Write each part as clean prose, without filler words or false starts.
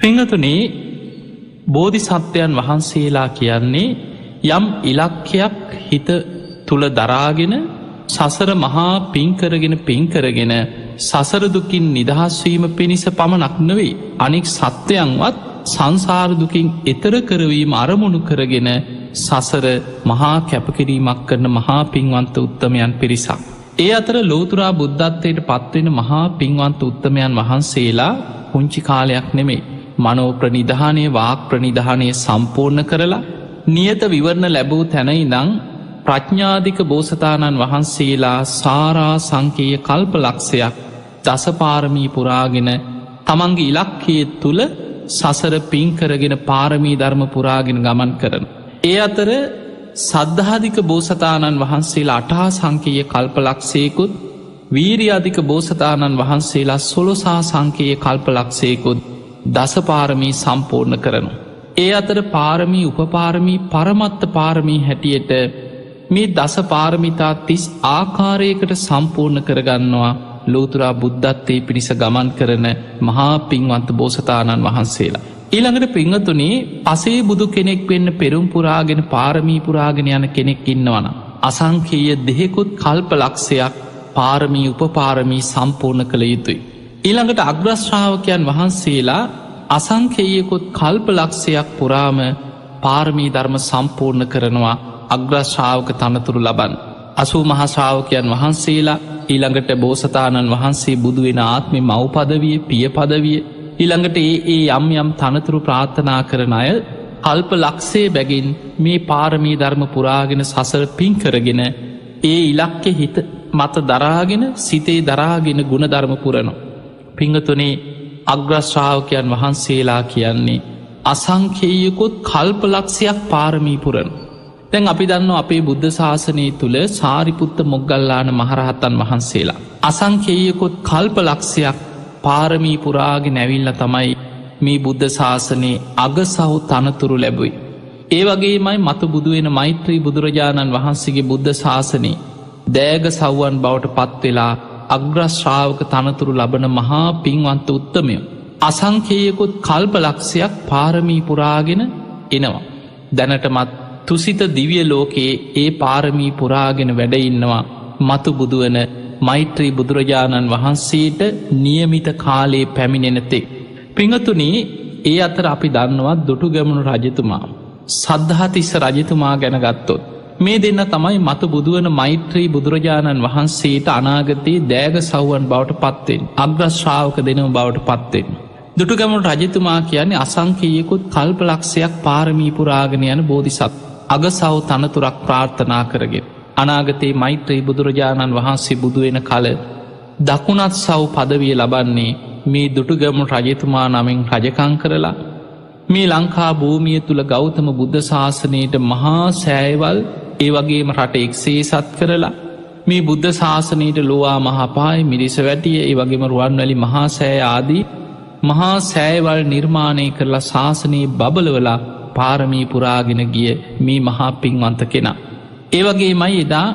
පිංගතුනේ බෝධිසත්වයන් වහන්සේලා කියන්නේ යම් ඉලක්කයක් හිත තුළ දරාගෙන සසර මහා පින්කරගෙන සසරදුකින් නිදහස්වීම පිණිස පමණක් නෙවෙයි අනික් සත්වයන්වත් සංසාරදුකින් එතර කරවීම අරමුණු කරගෙන සසර මහා කැපකිරීමක් කරන මහා පින්වන්ත උත්තමයන් පිරිසක්. ඒ අතර ලෝතුරා බුද්ධත්වයට පත්වෙන මහා පින්වන්ත උත්තමයන් වහන්සේලා පුංචි කාලයක් නෙමෙයි. මනෝ ප්‍රනිධානය වාක් ප්‍රනිධානය සම්පූර්ණ කරලා නියත විවරණ ලැබූ තැනයිදං ප්‍රඥාධික බෝසතාණන් වහන්සේලා සාරා සංකේය කල්ප ලක්ෂයක් දසපාරමී පුරාගෙන තමන්ගේ ඉලක්කයේ තුළ සසර පින්කරගෙන පාරමී ධර්ම පුරාගෙන ගමන් කරන. ඒ අතර සද්ධාධික බෝසතාණන් වහන්සේලා අටහා සංකේය කල්පලක්ෂයකුත් වීරියාධික බෝසතාණන් වහන්සේලා සොළොසා සංකේය කල්පලක්ෂයකුත් දසපාරමී සම්පූර්ණ කරනු. ඒ අතර පාරමී උපපාරමී පරමත්ත පාරමී හැටියට මේ දස පාරමිතා 30 ආකාරයකට සම්පූර්ණ කරගන්නවා ලෝතුරා බුද්ධත්වයේ පිණිස ගමන් කරන මහා පින්වන්ත බෝසතාණන් වහන්සේලා. ඊළඟට පිංගතුනේ පසේ බුදු කෙනෙක් වෙන්න පෙරුම් පුරාගෙන පාරමී පුරාගෙන යන කෙනෙක් ඉන්නවනම් අසංඛේය දෙහෙකුත් කල්ප ලක්ෂයක් පාරමී උපපාරමී සම්පූර්ණ කළ යුතුයි. ඊළඟට අග්‍රශ්‍රාවකයන් වහන්සේලා අසංඛේයකුත් කල්ප ලක්ෂයක් පුරාම පාරමී ධර්ම සම්පූර්ණ කරනවා අග්‍රශ්‍රාවක තනතුරු ලබන්. 80 මහශ්‍රාවකයන් වහන්සේලා ඊළඟට බෝසතාණන් වහන්සේ බුදුවෙන ආත්මෙ මව් පදවිය පිය පදවිය ඊළඟට ඒ යම් තනතුරු ප්‍රාර්ථනා කරන අය කල්ප ලක්ෂේ බැගින් මේ පාරමී ධර්ම පුරාගෙන සසර පින් කරගෙන ඒ ඉලක්කෙ හිත මත දරාගෙන සිතේ දරාගෙන ගුණ ධර්ම පුරනවා. පිංගතුනේ අග්‍රශ්‍රාවකයන් වහන්සේලා කියන්නේ අසංඛේයකුත් කල්ප ලක්ෂයක් පාරමී පුරන. දැන් අපි දන්න අපේ බුද්ධ ශාසනය තුළ සාරිපුත්ත මොග්ගල්ලාන මහරහතන් වහන්සේලා අසංඛේයකුත් කල්ප ලක්ෂයක් පාරමී පුරාගෙන ඇවිල්ල තමයි මේ බුද්ධ ශාසනයේ අගසහු තනතුරු ලැබුයි. ඒ වගේමයි මතු බුදුවෙන මෛත්‍රී බුදුරජාණන් වහන්සේගේ බුද්ධ ශාසනයේ දෑග සව්වන් බවට පත්වෙලා අග්‍රශ්‍රාවක තනතුරු ලබන මහා පින්වන්ත උත්තමය. අසංඛේයකුත් කල්ප ලක්ෂයක් පාරමී පුරාගෙන එනවා. දැනටමත් තුසිත දිවිය ලෝකයේ ඒ පාරමී පුරාගෙන වැඩඉන්නවා මතු බුදුවන මෛත්‍රී බුදුරජාණන් වහන්සේට නියමිත කාලයේ පැමිණෙනතෙක්. පිංගතුනී ඒ අතර අපි දන්නවා දුටුගැමුණු රජතුමා සද්ධාතිස්ස රජතුමා ගැන ගත්තොත් මේ දෙන්න තමයි මතු බුදුවන මෛත්‍රී බුදුරජාණන් වහන්සේට අනාගතයේ දෑග සව්වන් බවට පත්වෙන් අග්‍රශ්‍රාවක දෙනම බවට පත්වෙන්. දුටුගැමුණු රජතුමා කියන්නේ අසංඛේයකුත් කල්ප ලක්ෂයක් පාරමී පුරාගෙන යන බෝධිසත් අගසව් තනතුරක් ප්‍රාර්ථනා කරගෙන අනාගතයේ මෛත්‍රී බුදුරජාණන් වහන්සේ බුදුවෙන කල දකුණත් සව් පදවිය ලබන්නේ මේ දුටුගැමුණු රජතුමා නමින් රජකං කරලා මේ ලංකා භූමිය තුළ ගෞතම බුද්ධ ශාසනයට මහා සෑයවල් ඒ වගේම රට එක්සේසත් කරලා මේ බුද්ධ ශාසනයට ලෝවා මහපාය මිරිස වැටිය ඒ වගේම රුවන්වැලි මහා සෑය ආදී මහා සෑයවල් නිර්මාණය කරලා ශාසනයේ බබලවලා පාරමී පුරාගෙන ගිය මේ මහා පින්වන්ත කෙනා. ඒ වගේමයි එදා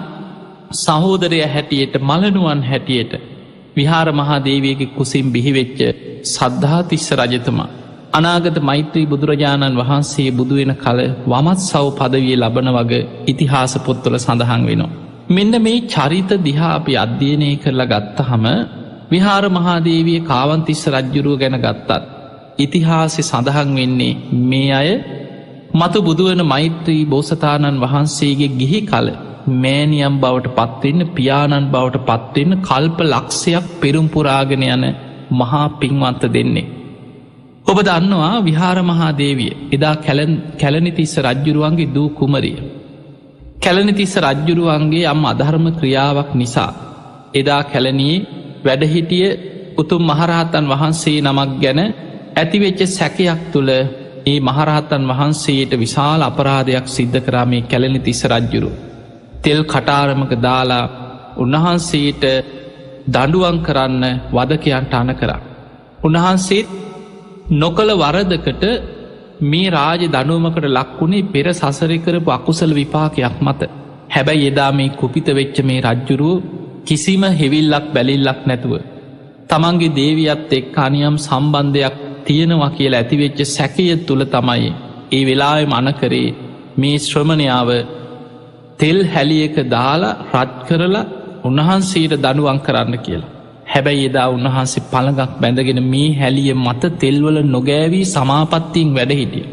සහෝදරය හැටියට මලනුවන් හැටියට විහාර මහාදේවියගේ කුසින් බිහිවෙච්ච සද්ධාතිස්ස රජතුමා අනාගත මෛත්‍රී බුදුරජාණන් වහන්සේ බුදුවෙන කල වමත් සව් පදවිය ලබන වග ඉතිහාස පොත්වල සඳහන් වෙනවා. මෙන්න මේ චරිත දිහා අපි අධ්‍යයනය කරලා ගත්තහම විහාර මහාදේවිය කාවන්තිස්ස රජ්ජුරුව ගැන ගත්තත් ඉතිහාසෙ සඳහන් වෙන්නේ මේ අය මතු බුදුවන මෛත්‍රී බෝසතාණන් වහන්සේගේ ගිහි කල මෑනියම් බවට පත්වෙන්න පියාණන් බවට පත්වෙන්න කල්ප ලක්ෂයක් පෙරුම්පුරාගෙන යන මහා පින්වන්ත දෙන්නේ. ඔබ දන්නවා විහාර මහාදේවිය එදා කැලනිතිස්ස රජ්ජුරුවන්ගේ දූ කුමරිය. කැලනිතිස්ස රජ්ජුරුවන්ගේ යම් අධර්ම ක්‍රියාවක් නිසා එදා කැලනී වැඩහිටිය උතුම් මහරහතන් වහන්සේ නමක් ගැන ඇතිවෙච්ච සැකයක් තුළ ඒ මහරහතන් වහන්සේට විශාල අපරාධයක් සිද්ධ කරා මේ කැලනිතිස්ස රජ්ජුරු. තෙල් කටාරමක දාලා උන්වහන්සේට දඩුවම් කරන්න වදකයන්ට අණ කරා. උන්වහන්සේත් නොකළ වරදකට මේ රාජ දනුවමකට ලක්වුණේ පෙර සසරි කරපු අකුසල විපාකයක් මත. හැබැයි එදා මේ කුපිත වෙච්ච මේ රජ්ජුරුව කිසිම හෙවිල්ලක් බැලිල්ලක් නැතුව තමන්ගේ දේවියත් එක් අනියම් සම්බන්ධයක් තියෙනවා කියලා ඇතිවෙච්ච සැකය තුළ තමයි ඒ වෙලාවෙ මන කරේ මේ ශ්‍රමණයාව තෙල් හැලියක දාලා රත් කරලා උන්වහන්සේට දනුවන් කරන්න කියලා. හැබැයි එදා උන්වහන්සේ පළඟක් බැඳගෙන මේ හැලිය මත තෙල්වල නොගෑවී සමාපත්තියෙන් වැඩ හිටිය.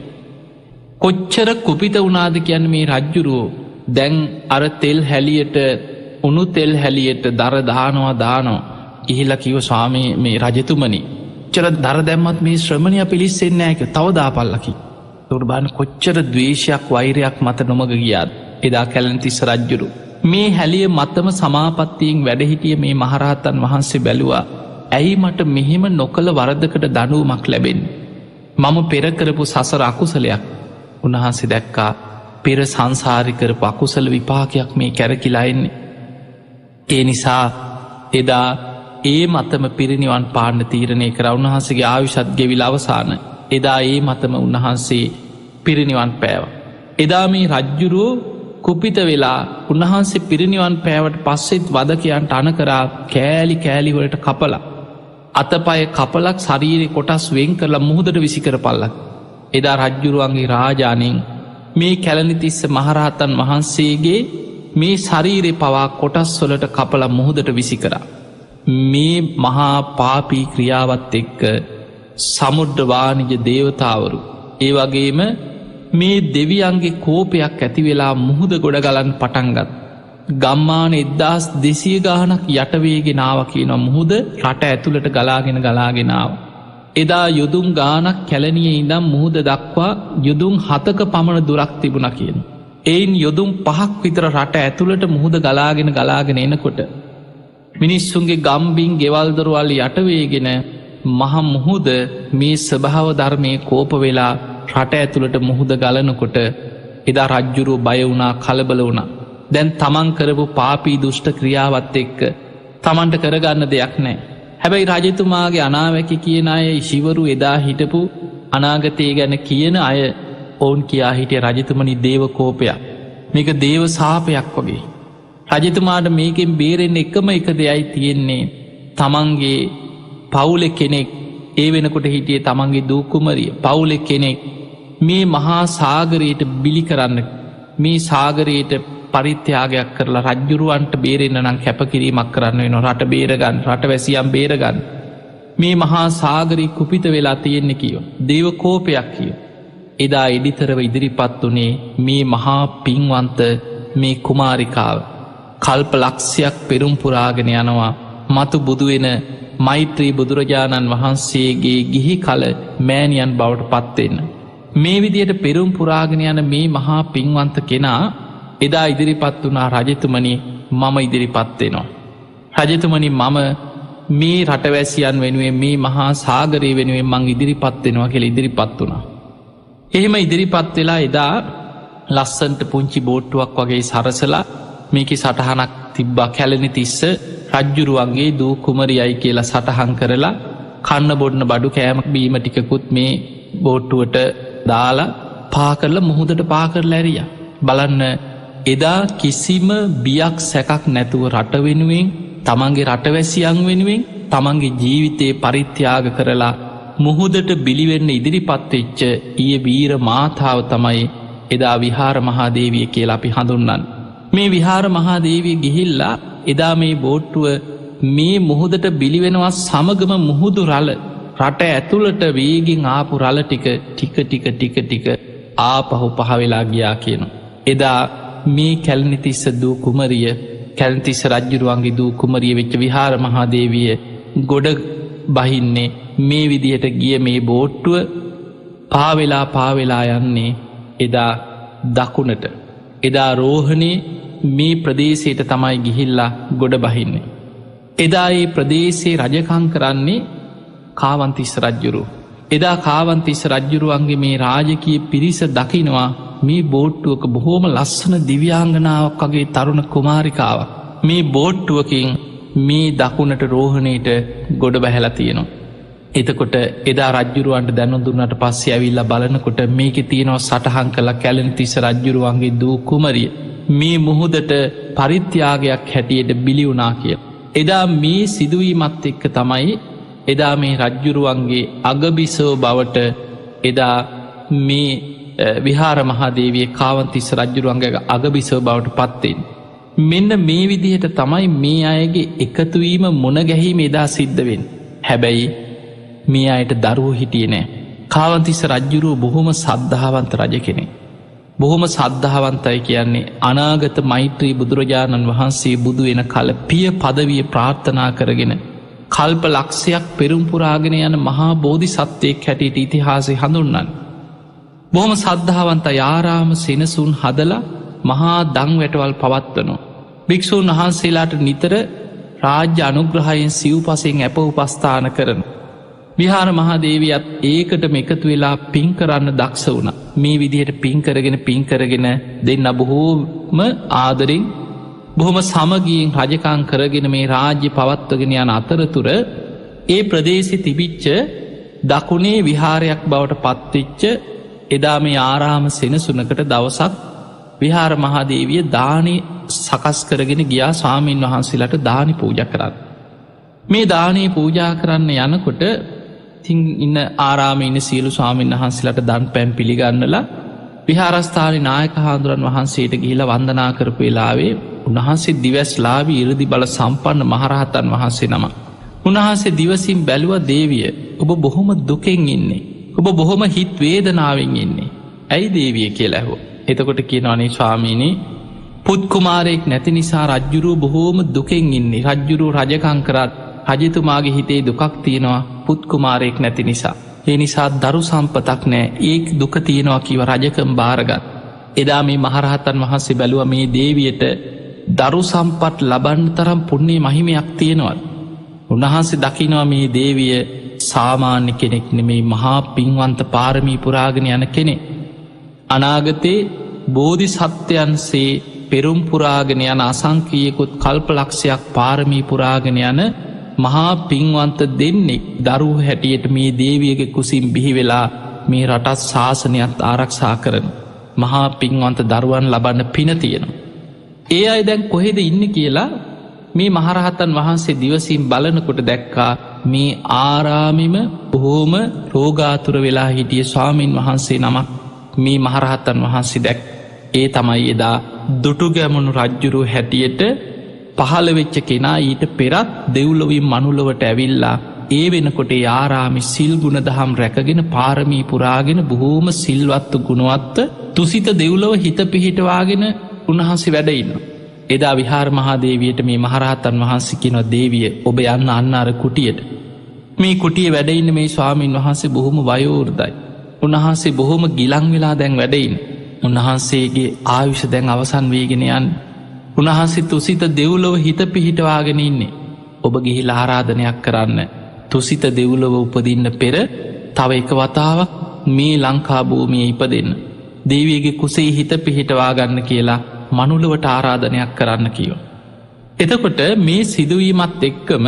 කොච්චර කුපිත වුණාද කියන්න මේ රජ්ජුරුවෝ දැන් අර තෙල් හැලියට උණු තෙල් හැලියට දර දානවා ඉහිල කිව ස්වාමී මේ රජතුමනි චර දර දැම්මත් මේ ශ්‍රමණය පිළිස්සෙන්නේ ඇක තවදාපල්ලකි. තුර්බාන කොච්චර දවේශයක් වෛරයක් මත නොමග ගියාත් එදා කැලන්තිස්ස රජ්ජුරු මේ හැලිය මත්තම සමාපත්තියෙන් වැඩහිටිය මේ මහරහතන් වහන්සේ බැලුවා ඇයි මට මෙහෙම නොකළ වරදකට දනුවමක් ලැබෙන්. මම පෙරකරපු සසර අකුසලයක් උන්වහන්සේ දැක්කා පෙර සංසාරිකරපු අකුසල විපාකයක් මේ කැරකිලායින්නේ. ඒ නිසා එදා ඒ මතම පිරිනිවන් පාන්න තීරණය කර උන්වහන්සේගේ ආයුෂත් ගෙවිල අවසාන එදා ඒ මතම උන්වහන්සේ පිරිනිවන් පෑව. එදා මේ රජ්ජුරුවෝ කුපිත වෙලා උන්වහන්සේ පිරිනිවන් පෑවට පස්සෙත් වදකයන්ට අනකරා කෑලි කෑලිවලට කපල. අතපය කපලක් ශරීරය කොටස් වෙන් කරලා මුහුදට විසිකර පල්ලක්. එදා රජ්ජුරුවන්ගේ රාජානයෙන් මේ කැලනිතිස්ස මහරහතන් වහන්සේගේ මේ ශරීරය පවා කොටස් වලට කපල මුහුදට විසිකරා. මේ මහා පාපී ක්‍රියාවත් එක්ක සමුද්‍රවානිජ දේවතාවරු ඒ වගේම මේ දෙවියන්ගේ කෝපයක් ඇති වෙලා මුහුද ගොඩගලන් පටන්ගත්. ගම්මාන 1200 ගානක් යටවේගෙනාව කියන මුහුද රට ඇතුළට ගලාගෙනාව. එදා යුදුම් ගානක් කැලනිය ඉඳම් මුහුද දක්වා යුදුම් 7ක පමණ දුරක් තිබුණ කියන. එයින් යොදුම් 5ක් විතර රට ඇතුළට මුහුද ගලාගෙන එනකොට. මිනිස්සුන්ගේ ගම්බින් ගෙවල්දරුවල් යටවේගෙන මහ මුහුද මේ ස්වභාව ධර්මය කෝප වෙලා රට ඇතුළට මුහුද ගලනකොට එදා රජ්ජුරුව බය වුණා කලබල වුණා. දැන් තමන් කරපු පාපී දුෂ්ට ක්‍රියාවත් එක්ක තමන්ට කරගන්න දෙයක් නෑ. හැබැයි රජතුමාගේ අනාවැකි කියන අය ශිවරු එදා හිටපු අනාගතය ගැන කියන අය ඔවුන් කියා හිටිය රජතුමනි දේව කෝපයක් මේක දේව සාපයක් වගේ. රජතුමාට මේකෙන් බේරෙන් එකම එක දෙයයි තියෙන්නේ තමන්ගේ පවුල කෙනෙක් ඒ වෙනකොට හිටියේ තමන්ගේ දූකුමරිය පවුල කෙනෙක් මේ මහා සාගරයට බිලි කරන්න මේ සාගරයට පරිත්‍යාගයක් කරලා රජ්ජුරුවන්ට බේරෙන්න්න නම් කැපකිරීමක් කරන්න වෙන රට බේරගන්න රට වැසියම් බේරගන්න මේ මහා සාගරී කුපිත වෙලා තියෙන්නේ කියෝ දේව කෝපයක් කියෝ. එදා එඩිතරව ඉදිරිපත් වනේ මේ මහා පින්වන්ත මේ කුමාරිකාව කල්ප ලක්ෂයක් පෙරුම් පුරාගෙන යනවා මතු බුදුවෙන මෛත්‍රී බුදුරජාණන් වහන්සේගේ ගිහි කල මෑණියන් බවට පත්වෙන්න. මේ විදියට පෙරුම් පුරාගෙන යන මේ මහා පින්වන්ත කෙනා එදා ඉදිරිපත් වනා රජතුමනි මම ඉදිරිපත්වෙනවා. රජතුමනි මම මේ රටවැසියන් වෙනුවෙන් මේ මහා සාගරය වෙනුවෙන් මං ඉදිරිපත්වෙනවා කෙළ ඉදිරිපත් වනා. එහෙම ඉදිරිපත් වෙලා එදා ලස්සන්ට පුංචි බෝට්ටුවක් වගේ සරසලා මේක සටහනක් තිබ්බා කැලනි තිස්ස රජ්ජුරුවන්ගේ දූ කුමරියයි කියලා සටහන් කරලා කන්න බොඩ්න බඩු කෑම බීම ටිකකුත් මේ බෝට්ටුවට දාලා පාකරල මුහුදට පාකරල ඇරිය. බලන්න එදා කිසිම බියක් සැකක් නැතුව රට වෙනුවෙන් තමන්ගේ රටවැසියන් වෙනුවෙන් තමන්ගේ ජීවිතයේ පරිත්‍යාග කරලා මුහුදට බිලිවෙන්න ඉදිරිපත්වෙච්ච ඊය වීර මාතාව තමයි එදා විහාර මහාදේවිය කියලා අපි හඳුන්නන්. මේ විහාර මහාදේවිය ගිහිල්ලා එදා මේ බෝට්ටුව මේ මුහුදට බිලිවෙනවා සමගම මුහුදු රල රට ඇතුළට වේගින් ආපු රල ටික ආපහු පහවෙලා ගියා කියන. එදා මේ කැල්නිතිස්ස දූ කුමරිය කැල්තිස්ස රජ්ජුරුවන්ගේ දූ කුමරිය වෙච්ච විහාර මහාදේවිය ගොඩ බහින්නේ මේ විදිහට ගිය මේ බෝට්ටුව පාවෙලා යන්නේ එදා දකුණට. එදා රෝහණේ මේ ප්‍රදේශයට තමයි ගිහිල්ලා ගොඩ බහින්නේ. එදා ඒ ප්‍රදේශයේ රජකං කරන්නේ කාවන්තිස්ස රජ්ජුරු. එදා කාවන්තිස්ස රජ්ජුරුවන්ගේ මේ රාජකීය පිරිස දකිනවා මේ බෝට්ටුවක බොහෝම ලස්සන දිව්‍යාංගනාවක් වගේ තරුණ කුමාරිකාව. මේ බෝට්ටුවකින් මේ දකුණට රෝහණයට ගොඩ බැහැලා තියෙනවා. එතකොට එදා රජ්ජුරුවන්ට දැනුදුන්නට පස්සේ ඇවිල්ලා බලනකොට මේක තියෙනවා සටහන් කළ කැලනිතිස්ස රජ්ජුරුවන්ගේ දූ කුමරිය මේ මුහුදට පරිත්‍යාගයක් හැටියට බිලිවුනා කිය. එදා මේ සිදුවීමත් එක්ක තමයි එදා මේ රජ්ජුරුවන්ගේ අගබිසෝ බවට එදා මේ විහාර මහාදේවිය කාවන්තිස්ස රජ්ජුරුවන්ගේ අගබිසෝ බවට පත්වෙන්. මෙන්න මේ විදිහට තමයි මේ අයගේ එකතුවීම මුණගැහීම එදා සිද්ධවෙන්. හැබැයි මේ අයට දරුවෝ හිටියේ නෑ. කාවන්තිස්ස රජ්ජුරුව බොහොම සද්ධාවන්ත රජ කෙනෙ. බොහොම සද්ධාවන්තයි කියන්නේ අනාගත මෛත්‍රී බුදුරජාණන් වහන්සේ බුදු වෙන කල පිය පදවිය ප්‍රාර්ථනා කරගෙන කල්ප ලක්ෂයක් පෙරුම්පුරාගෙන යන මහා බෝධි සත්වයෙක් හැටියට ඉතිහාසය හඳුන්නන්. බොහොම සද්ධාවන්ත යාරාම සෙනසුන් හදලා මහා දං වැටවල් පවත්වනවා. භික්‍ෂූන් වහන්සේලාට නිතර රාජ්‍ය අනුග්‍රහයෙන් සිව් පසෙන් ඇප උපස්ථාන කරන. විහාර මහාදේවියත් ඒකටම එකතු වෙලා පින් කරන්න දක්ෂ වුණ. මේ විදිහට පින් කරගෙන දෙන්න බොහෝම ආදරෙන් බොහොම සමගියෙන් රජකං කරගෙන මේ රාජ්‍ය පවත්වගෙන යන අතරතුර ඒ ප්‍රදේශි තිබිච්ච දකුණේ විහාරයක් බවට පත්විච්ච එදා මේ ආරාම සෙනසුනකට දවසක් විහාර මහාදේවිය දානි සකස් කරගෙන ගියා ස්වාමීන් වහන්සේලාට දානි පූජ කරන්න. මේ දානයේ පූජා කරන්න යනකොට තින් ඉන්න ආරාම ඉන්න සියලු ස්වාමීන් වහන්සේලාට දන් පැන් පිළිගන්නලා විහාරස්ථානයේ නායක හාමුදුරන් වහන්සේට ගිහිලා වන්දනා කරපු වෙලාවේ උන්වහන්සේ දිවැස්ලාවී ඉරදි බල සම්පන්න මහරහතන් වහන්සේ නම. උන්වහන්සේ දිවසින් බැලුව දේවිය ඔබ බොහොම දුකෙන් ඉන්නේ. ඔබ බොහොම හිත් වේදනාවෙන් ඉන්නේ. ඇයි දේවිය කියලා ඇහුවා. එතකොට කියනවනේ ස්වාමීනි පුත්කුමාරයෙක් නැති නිසා රජ්ජුරුව බොහෝම දුකෙන් ඉන්නේ. රජ්ජුරුව රජකං කරත් රජතුමාගේ හිතේ දුකක් තියෙනවා පුත්කුමාරයෙක් නැති නිසා. ඒ නිසා දරු සම්පතක් නෑ ඒ දුක තියෙනවා කිව රජකම් භාරගත්. එදා මේ මහරහතන් වහන්සේ බැලුව මේ දේවියට දරු සම්පත් ලබන්න තරම් පුුණේ මහිමයක් තියෙනවත්. උන්වහන්සේ දකිනවා මේ දේවිය සාමාන්‍ය කෙනෙක් නෙමේ මහා පින්වන්ත පාරමී පුරාගෙන යන කෙනෙ. අනාගතේ බෝධි සත්‍යයන්සේ පෙරුම් පුරාගෙන යන අසංකීයකුත් කල්පලක්ෂයක් පාරමී පුරාගෙන යන මහා පින්වන්ත දෙන්නෙක් දරුව හැටියට මේ දේවියගේ කුසින් බිහි වෙලා මේ රටත් ශාසනයත් ආරක්ෂා කරන මහා පින්වන්ත දරුවන් ලබන්න පින තියෙනවා. ඒ අය දැන් කොහෙද ඉන්න කියලා මේ මහරහතන් වහන්සේ දිවසින් බලනකොට දැක්කා මේ ආරාමිම බොහෝම රෝගාතුර වෙලා හිටිය ස්වාමීන් වහන්සේ නමක් මේ මහරහතන් වහන්සේ දැක්. ඒ තමයි එදා දුටුගැමුණු රජ්ජුරුව හැටියට පහළ වෙච්ච කෙනා ඊට පෙරත් දෙව්ලොවින් මනුලොවට ඇවිල්ලා ඒ වෙනකොට ආරාමි සිල් ගුණ දහම් රැකගෙන පාරමී පුරාගෙන බොහෝම සිල්වත්තු ගුණවත්ත තුසිත දෙව්ලොව හිත පිහිටවාගෙන උන්වහන්සේ වැඩඉන්න. එදා විහාර මහාදේවියට මේ මහරහතන් වහන්සිකිනො දේවිය ඔබ යන්න අන්නාර කුටියට. මේ කුටිය වැඩඉන්න මේ ස්වාමීන් වහන්සේ බොහොම වයෝර්දයි. උන්වහන්සේ බොහොම ගිලං වෙලා දැන් වැඩයින්. උන්වහන්සේගේ ආයුෂ දැන් අවසන් වේගෙනයන් උන්වහන්සේ තුසිත දෙව්ලොව හිත පිහිටවාගෙන ඉන්නේ. ඔබ ගිහිලා ආරාධනයක් කරන්න. තුසිත දෙව්ලොව උපදින්න පෙර තව එක වතාවක් මේ ලංකා භූමිය ඉපදෙන්න. දේවියගේ කුසේ හිත පිහිටවාගන්න කියලා මනුලවට ආරාධනයක් කරන්න කියව. එතකොට මේ සිදුවීමත් එක්කම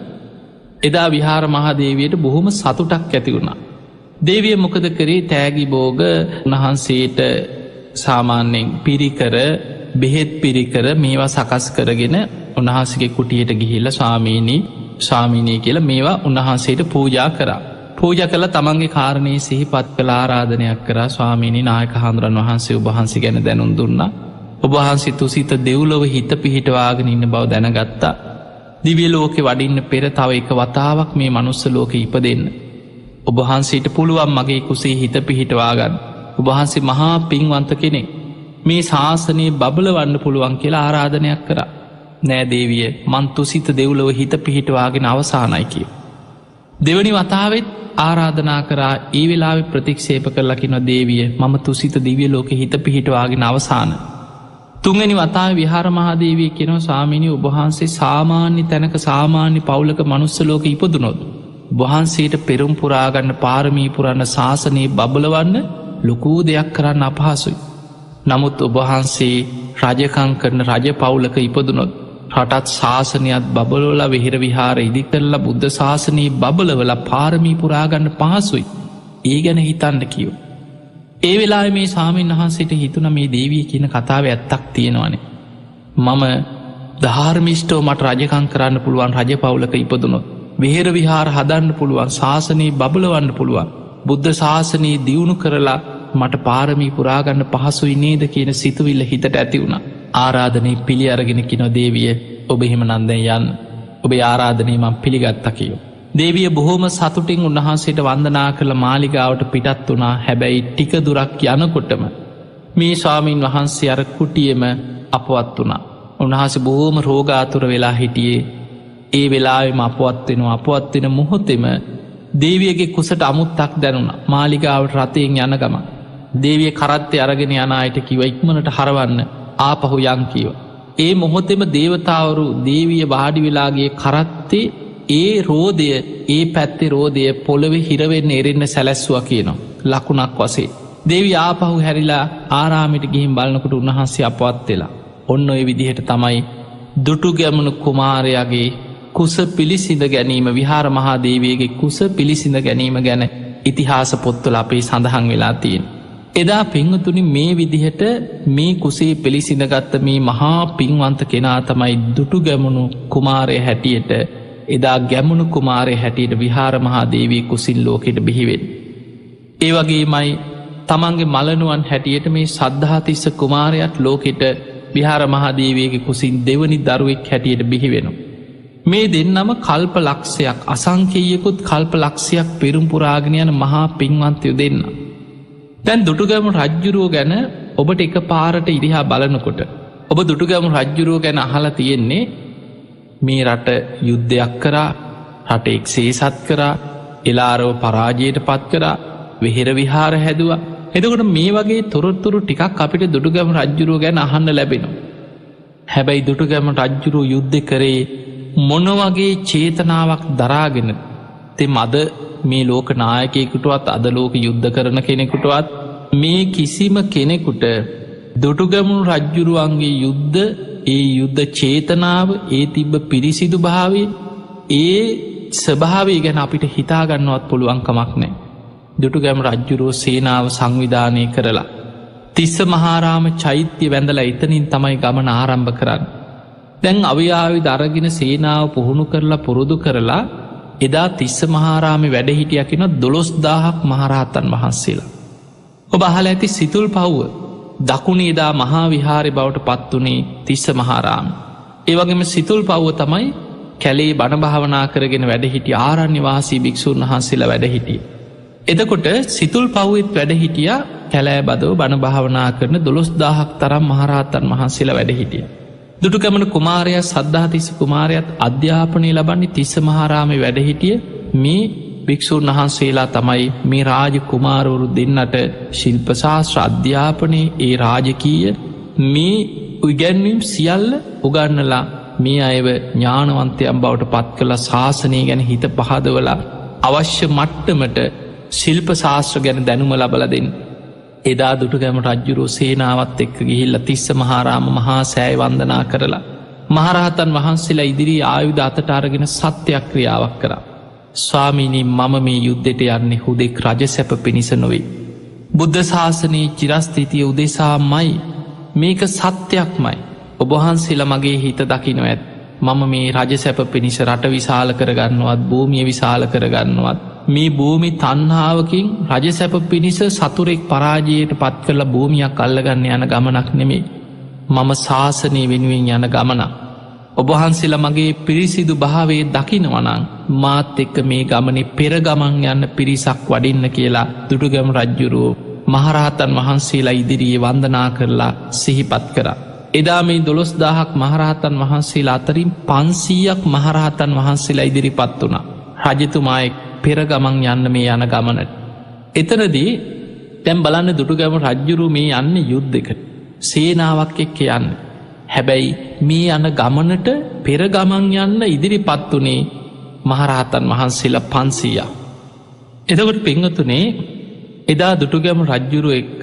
එදා විහාර මහාදේවියට බොහොම සතුටක් ඇති වුණා. දේවිය මොකද කරේ තෑගි බෝග උන්වහන්සේට සාමාන්‍යයෙන් පිරිකර බෙහෙත් පිරිකර මේවා සකස් කරගෙන උන්වහන්සේගේ කුටියට ගිහිල්ල ස්වාමීනී කියල මේවා උන්වහන්සේට පූජා කරා. පූජ කළ තමන්ගේ කාරණයේ සිහිපත් කළ ආරාධනයක් කරා ස්වාමීනි නායක හාමුදුරන් වහන්සේ ඔබහන්සේ ගැන දැනුම් දුන්නා. ඔබහන්සේ තුසිත දෙව්ලොව හිත පිහිටවාගෙන ඉන්න බව දැනගත්තා. දිවිය ලෝකෙ වඩින්න පෙර තව එක වතාවක් මේ මනුස්ස ලෝක ඉපදෙන්න. ඔබහන්සේට පුළුවන් මගේ කුසේ හිත පිහිටවාගන්න. ඔබහන්සේ මහා පින්වන්ත කෙනෙක්. මේ ශාසනයේ බබලවන්න පුළුවන් කියලා ආරාධනයක් කරා. නෑදේවිය මන්තුසිත දෙව්ලොව හිත පිහිටවාගෙන අවසානයි කිය. දෙවනි වතාවත් ආරාධනා කරා ඒ වෙලාවෙ ප්‍රතික්ෂේප කරලකින දේවිය මම තුසිත දිවිය ලෝක හිත පිහිටවාගෙන අවසාන. තුන්ගනි වතාව විහාර මහාදේවිය කෙනව ස්වාමිනි ඔබහන්සේ සාමාන්‍ය තැනක සාමාන්‍ය පවුලක මනුස්ස ලෝක ඉපදුනොත්. වහන්සේට පෙරුම් පුරාගන්න පාරමී පුරන්න ශාසනයේ බබලවන්න ලොකූ දෙයක් කරන්න අපහසුයි. නමුත් ඔබහන්සේ රජකං කරන රජ පවුලක ඉපදුනොත් රටත් ශාසනයත් බබලෝල වෙහිර විහාර ඉදි කරලා බුද්ධ ශාසනයේ බබලවල පාරමී පුරාගන්න පහසුයි. ඒ ගැන හිතන්න කියව. ඒ වෙලා මේ සාමීන් වහන්සේට හිතුන මේ දේවී කියන කතාව ඇත්තක් තියෙනවනේ. මම ධාර්මිෂ්ටෝ මට රජකං කරන්න පුළුවන් රජ පවුලක ඉපදුනොත් විහෙර විහාර හදන්න පුළුවන්, ශාසනයේ බබලවන්න පුළුවන්, බුද්ධ ශාසනයේ දියුණු කරලා මට පාරමී පුරාගන්න පහසුයි නේද කියන සිතුවිල්ල හිතට ඇති වුණා. ආරාධනය පිළි අරගෙන කිනෝ දේවිය ඔබ එහෙම නන්දෙන් යන්න. ඔබේ ආරාධනය මම පිළිගත්තා කියෝ. දේවිය බොහොම සතුටින් උන්වහන්සේට වන්දනා කළ මාලිගාවට පිටත් වුණා. හැබැයි ටික දුරක් යනකොටම මේ ස්වාමීන් වහන්සේ අර කුටියම අපවත් වුණා. උන්වහන්සේ බොහොම රෝගාතුර වෙලා හිටියේ. ඒ වෙලාවෙම අපවත් වෙන මොහොතෙම දේවියගේ කුසට අමුත්තක් දැනුණා. මාලිගාවට රථයෙන් යන ගමන් දේවිය කරත්තේ අරගෙන යන අයට කිව්ව ඉක්මනට හරවන්න ආපහු යන් කිව්වා. ඒ මොහොතෙම දේවතාවරු දේවිය වාඩි වෙලාගේ කරත්තේ ඒ රෝදය, ඒ පැත්තේ රෝදය පොළොවේ හිරවෙන්න එරෙන්න සැලැස්සුවා කියනවා ලකුණක් වශයෙන්. දේවී ආපහු හැරිලා ආරාමයට ගිහින් බලනකොට උන්වහන්සේ අපවත් වෙලා. ඔන්න ඔය විදිහට තමයි දුටුගැමුණු කුමාරයාගේ කුස පිළිසිඳ ගැනීම, විහාර මහා දේවියගේ කුස පිළිසිඳ ගැනීම ගැන ඉතිහාස පොත්වල අපේ සඳහන් වෙලා තියෙන. එදා පින්වතුනි මේ විදිහට මේ කුසේ පිළිසිඳගත්ත මේ මහා පින්වන්ත කෙනා තමයි දුටුගැමුණු කුමාරය හැටියට, එදා ගැමුණු කුමාරය හැටියට විහාර මහා දේවී කුසින් ලෝකෙට බිහිවෙන්. ඒ වගේමයි තමන්ගේ මලනුවන් හැටියට මේ සද්ධාතිස්ස කුමාරයත් ලෝකෙට විහාර මහාදේවයගේ කුසින් දෙවනි දරුවෙක් හැටියට බිහිවෙන. මේ දෙන්නම කල්ප ලක්ෂයක්, අසංකේයකුත් කල්ප ලක්ෂයක් පෙරුම්පුරාගෙන යන මහා පින්වන්තයෝ දෙන්න. දැන් දුටුගැමුණු රජ්ජුරුව ගැන ඔබට එක පාරට ඉරිහා බලනකොට ඔබ දුටුගැමුණු රජ්ජුරුව ගැන අහලා තියෙන්නේ මේ රට යුද්ධයක් කරා, රට එක්සේසත් කරා, එලාරව පරාජයට පත් කරා, වෙහෙර විහාර හැදවා. එතකොට මේ වගේ තොරොත්තුරු ටිකක් අපිට දුටුගැමුණු රජ්ජුරුව ගැන අහන්න ලැබෙනවා. හැබැයි දුටුගැමුණු රජ්ජුරුව යුද්ධ කරේ මොනවගේ චේතනාවක් දරාගෙන මද මේ ලෝක නායකයෙකුටවත් අද ලෝක යුද්ධ කරන කෙනෙකුටවත් මේ කිසිම කෙනෙකුට දුටුගැමුණු රජ්ජුරුවන්ගේ යුද්ධ, ඒ යුද්ධ චේතනාව, ඒ තිබ්බ පිරිසිදු භාවය, ඒ ස්වභාවය ගැන අපිට හිතාගන්නවත් පුළුවන්කමක් නෑ. දුටුගැමුණු රජ්ජුරුව සේනාව සංවිධානය කරලා තිස්ස මහාරාම චෛත්‍ය වැඳලා එතනින් තමයි ගමන ආරම්භ කරන්න. දැන් අවයාවිද අරගෙන සේනාව පුහුණු කරලා පුරුදු කරලා එදා තිස්ස මහාරාමේ වැඩ හිටිය කියෙන 12,000ක් මහරහතන් වහන්සේලා. ඔබ අහලා ඇති සිතුල් පව්ව දකුණේ එදා මහා විහාරය බවට පත් වුණේ තිස්ස මහාරාම. ඒවගේම සිතුල් පව්ව තමයි කැලේ බණ භාවනා කරගෙන වැඩ හිටිය ආරණ්‍ය වාසී භික්ෂූන් වහන්සේලා වැඩ හිටිය. එදකොට සිතුල් පව්වෙත් වැඩ හිටිය කැලෑ බදව බණ භාවනා කරන 12,000ක් තරම් මහරහතන් වහන්සේලා වැඩ හිටිය. දුටුගැමුණු කුමාරයා සද්ධාතිස්ස කුමාරයාත් අධ්‍යාපනය ලබන්නේ තිස්ස මහාරාමේ වැඩ හිටිය මේ භික්ෂූන් වහන්සේලා තමයි මේ රාජ කුමාරවරු දෙන්නට ශිල්ප ශාස්ත්‍ර අධ්‍යාපනයේ ඒ රාජකීය මේ උගැන්වීම් සියල්ල උගන්නලා මේ අයව ඥානවන්තයන් බවට පත් කළ ශාසනය ගැන හිත පහදවලා අවශ්‍ය මට්ටමට ශිල්ප ශාස්ත්‍ර ගැන දැනුම ලබල දෙන්න. එදා දුටුගැමුණු රජ්ජුරුව සේනාවත් එක්ක ගිහිල්ල තිස්ස මහාරාම මහා සෑය වන්දනා කරලා මහරහතන් වහන්සේලා ඉදිරි ආයුධ අතට අරගෙන සත්‍යක්‍රියාවක් කරා. ස්වාමීනී මම මේ යුද්ධෙට යන්නේ හුදෙක් රජ සැප පිණිස නොවේ. බුද්ධ ශාසනයේ චිරස්ථිතිය උදෙසාමයි, මේක සත්‍යයක්මයි. ඔබහන්සේලා මගේ හිත දකිනො ඇත්. මම මේ රජ සැප පිණිස රට විශාල කරගන්නවත්, භූමිය විශාල කරගන්නවත්, මේ භූමි තන්හාාවකින් රජ සැප පිණිස සතුරෙක් පරාජයට පත් කරලා භූමියක් අල්ලගන්න යන ගමනක් නෙමේ. මම ශාසනය වෙනුවෙන් යන ගමනක්. ඔබහන්සේලා මගේ පිරිසිදු භාවේ දකිනවනං මාත් එක්ක මේ ගමනේ පෙරගමන් යන්න පිරිසක් වඩින්න කියලා දුටුගැමුණු රජ්ජුරුවෝ මහරහතන් වහන්සේලා ඉදිරියේ වන්දනා කරලා සිහිපත් කරා. එදා මේ 12,000ක් මහරහතන් වහන්සේලා අතරින් 500ක් මහරහතන් වහන්සේලා ඉදිරිපත් වුණා. රජතුමායෙක් පෙරගමන් යන්න මේ යන ගමනට. එතනදී දැන් බලන්න දුටුගැමුණු රජ්ජුරුවෝ මේ යන්න යුද්ධයකට සේනාවක් එක්ක යන්න. හැබැයි මේ යන ගමනට පෙරගමන් යන්න ඉදිරිපත් වුණේ මහරහතන් වහන්සේලා 500. එතකොට පින්වතුනේ එදා දුටුගැමුණු රජ්ජුරුව එක්ක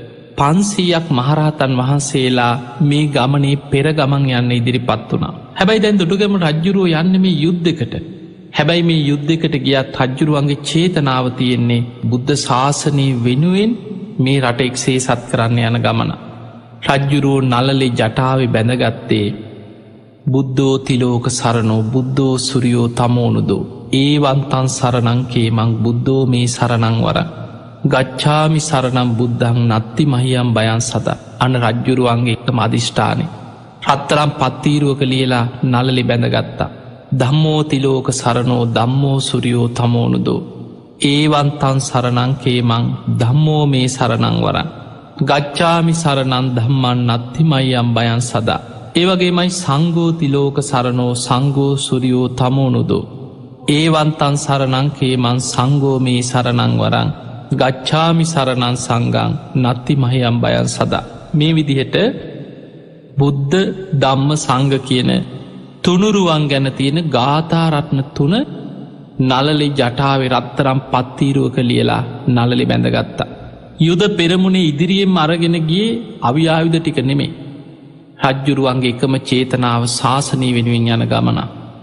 500ක් මහරහතන් වහන්සේලා මේ ගමනේ පෙරගමන් යන්න ඉදිරිපත් වුණා. හැබැයි දැන් දුටුගැමුණු රජ්ජුරුව යන්නේ මේ යුද්ධයකට. හැබැයි මේ යුද්ධයකට ගියත් රජ්ජුරුවන්ගේ චේතනාව තියෙන්නේ බුද්ධ ශාසනය වෙනුවෙන් මේ රට එක්සේසත් කරන්න යන ගමන. රජ්ජුරුවෝ නලලේ ජටාවේ බැඳගත්තේ බුද්ධෝ තිලෝක සරණෝ බුද්ධෝ සුරියෝ තමෝනුදෝ ඒවන්තන් සරණංකේ මං බුද්ධෝ මේ සරණං වර ගච්ඡාමි සරණම් බුද්ධං නත්ති මහියම් බයන් සත. අන රජ්ජුරුවන්ගේ එකම අධිෂ්ඨානය රත්තරම් පත්තීරුවක ලියලා නලලි බැඳගත්තා. ධම්මෝ තිලෝක සරණෝ ධම්මෝ සුරියෝ තමෝනුදෝ ඒවන්තන් සරණංකේ මං ධම්මෝ මේ සරණං වරන් ගච්ඡාමි සරණං ධම්මං නත්ති මහියම් බයන් සදා. ඒවගේමයි සංඝෝ තිලෝක සරණෝ සංඝෝ සුරියෝ තමෝනුදෝ ඒවන්තන් සරණංකේ මං සංඝෝ මේ සරණං වරන් ගච්ඡාමි සරණං සංඝං නත්ති මහියම් බයන් සදා. මේ විදිහට බුද්ධ ධම්ම සංඝ කියන තුනුරුවන් ගැන තියෙන ගාථා රත්න 3 නලලි ජටාවේ රත්තරම් පත්තීරුවක ලියලා නලලි බැඳගත්තා. යුද පෙරමුණේ ඉදිරියෙන් අරගෙන ගියේ අවියායුධ ටික නෙමෙයි. රජ්ජුරුවන්ගේ එකම චේතනාව ශාසනය වෙනුවෙන් යන ගමන.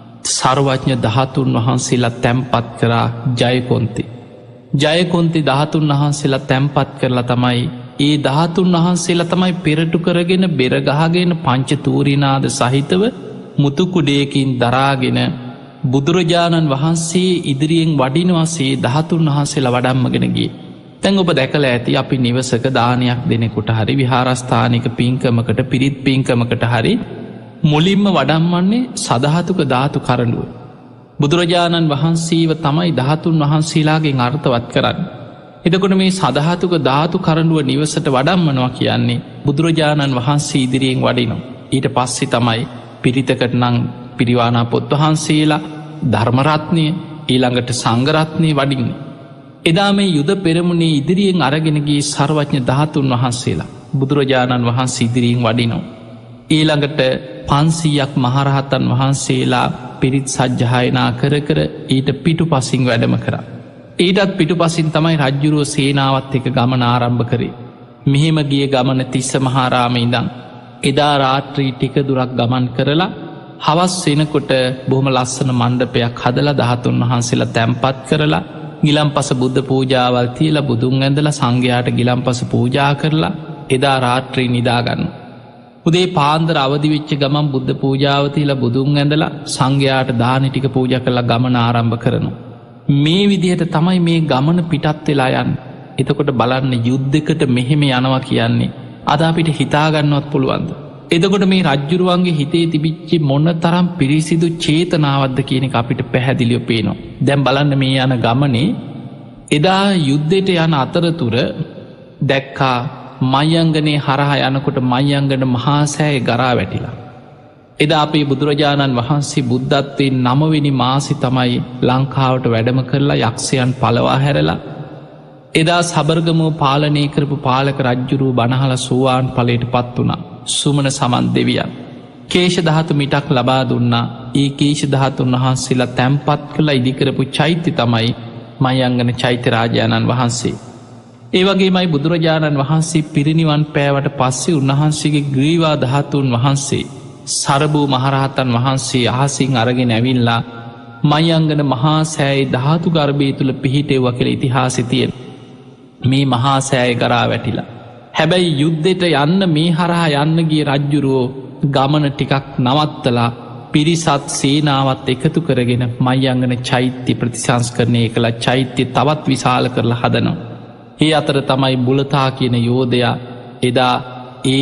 සර්වඥ 13 වහන්සේලා තැන්පත් කරා ජයකොන්ති. ජයකොන්ති 13 වහන්සේලා තැන්පත් කරලා තමයි ඒ 13 වහන්සේලා තමයි පෙරටු කරගෙන බෙර ගහගෙන පංච තූරිනාද සහිතව මුතු කුඩයකින් දරාගෙන බුදුරජාණන් වහන්සේ ඉදිරියෙන් වඩිනවාසේ 13 වහන්සේලා වඩම්මගෙන ගියේ. දැන් ඔබ දැකලා ඇති අපි නිවසක දානයක් දෙනෙකුට හරි විහාරස්ථානික පින්කමකට පිරිත් පින්කමකට හරි මුලින්ම වඩම්මන්නේ සදහතුක ධාතු කරඬුව. බුදුරජාණන් වහන්සේව තමයි 13 වහන්සේලාගෙන් අර්ථවත් කරන්න. එතකොට මේ සදහතුක ධාතු කරඬුව නිවසට වඩම්මනවා කියන්නේ බුදුරජාණන් වහන්සේ ඉදිරියෙන් වඩිනවා. ඊට පස්සේ තමයි පිරිතකට නම් පිරිවානා පොත් වහන්සේලා ධර්මරත්නය ඊළඟට සංඝරත්නය වඩින්නේ. එදා මේ යුද පෙරමුණේ ඉදිරියෙන් අරගෙනගේ සර්වඥ 13 වහන්සේලා බුදුරජාණන් වහන්සේ ඉදිරියෙන් වඩිනවා. ඊළඟට 500ක් මහරහතන් වහන්සේලා පිරිත් සජ්ජායනා කර කර ඊට පිටු පසින් වැඩම කරා. ඊටත් පිටු පසින් තමයි රජ්ජුරුව සේනාවත් එක ගමන ආරම්භ කරේ. මෙහෙම ගිය ගමන තිස්ස මහාරාම ඉඳන් එදා රාත්‍රී ටික දුරක් ගමන් කරලා හවස් වෙනකොට බොහොම ලස්සන මණ්ඩපයක් හදලා 13 වහන්සේලා තැන්පත් කරලා ගිලම්පස බුද්ධ පූජාවල් තියලා බුදුන් ඇඳලා සංඝයාට ගිලම්පස පූජා කරලා එදා රාත්‍රී නිදාගන්න. උදේ පාන්දර අවදි වෙච්ච ගමන් බුද්ධ පූජාව තියලා බුදුන් ඇඳලා සංඝයාට දානි ටික පූජා කරලා ගමන ආරම්භ කරනවා. මේ විදිහට තමයි මේ ගමන පිටත් වෙලා යන්නේ. එතකොට බලන්න යුද්ධයකට මෙහෙම යනවා කියන්නේ අද අපිට හිතාගන්නවත් පුළුවන්ද? එතකොට මේ රජ්ජුරුවන්ගේ හිතේ තිබිච්ච මොන තරම් පිරිසිදු චේතනාවක්ද කියන එක අපිට පැහැදිලිව පේනවා. දැන් බලන්න මේ යන ගමනේ එදා යුද්ධයට යන අතරතුර දැක්කා මයංගනේ හරහා යනකොට මයංගන මහා සෑය ගරා වැටිලා. එදා අපේ බුදුරජාණන් වහන්සේ බුද්ධත්වයෙන් 9 වෙනි මාසෙ තමයි ලංකාවට වැඩම කරලා යක්ෂයන් පලවා හැරලා එදා සබර්ගමෝ පාලනය කරපු පාලක රජ්ජුරුව බණහල සෝවාන් ඵලයට පත් වුණා. සුමන සමන් දෙවියන් කේශ ධාතු මිටක් ලබා දුන්නා. ඒ කේශ ධාතුන් වහන්සේලා තැන්පත් කළ ඉදිකරපු චෛත්‍ය තමයි මයංගන චෛත්‍ය රාජාණන් වහන්සේ. ඒ වගේමයි බුදුරජාණන් වහන්සේ පිරිනිවන් පෑවට පස්සේ උන්වහන්සේගේ ග්‍රීවා ධාතුන් වහන්සේ සරභූ මහරහතන් වහන්සේ අහසින් අරගෙන ඇවිල්ලා මයංගන මහා සෑයි ධාතු ගර්භය තුළ පිහිටෙව්ව කියලා ඉතිහාසෙ තියෙන. මේ මහා සෑය ගරා වැටිලා. හැබැයි යුද්ධෙට යන්න මේ හරහා යන්න ගිය රජ්ජුරුවෝ ගමන ටිකක් නවත්තලා පිරිසත් සේනාවත් එකතු කරගෙන මයංගන චෛත්‍ය ප්‍රතිසංස්කරණය කළ චෛත්‍ය තවත් විශාල කරලා හදනවා. ඒ අතර තමයි බුලතා කියන යෝධයා එදා ඒ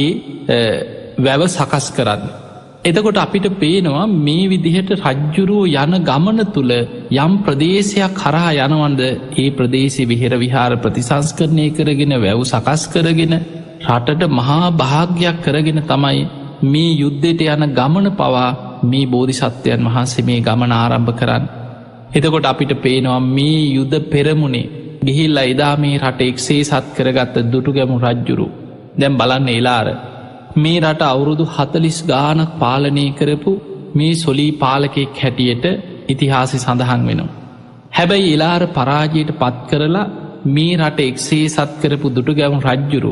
වැව සකස් කරන්න. එතකොට අපිට පේනවා මේ විදිහට රජ්ජුරුවෝ යන ගමන තුළ යම් ප්‍රදේශයක් කරහා යනවන්ද ඒ ප්‍රදේශය විහෙර විහාර ප්‍රතිසංස්කරණය කරගෙන වැව් සකස් කරගෙන රටට මහා භාග්‍යයක් කරගෙන තමයි මේ යුද්ධයට යන ගමන පවා මේ බෝධිසත්වයන් වහන්සේ මේ ගමන ආරම්භ කරන්න. එතකොට අපිට පේනවා මේ යුද පෙරමුණේ ගිහිල්ලා එදා මේ රට එක්සේ සත් කරගත්ත දුටුගැමු රජ්ජුරු දැන් බලන්න එලාර මේ රට අවුරුදු 40 ගානක් පාලනය කරපු මේ සොලී පාලකෙක් හැටියට ඉතිහාසි සඳහන් වෙනවා. හැබැයි එලාර පරාජයට පත් කරලා මේ රට එක්සේ සත් කරපු දුටුගැමු රජ්ජුරු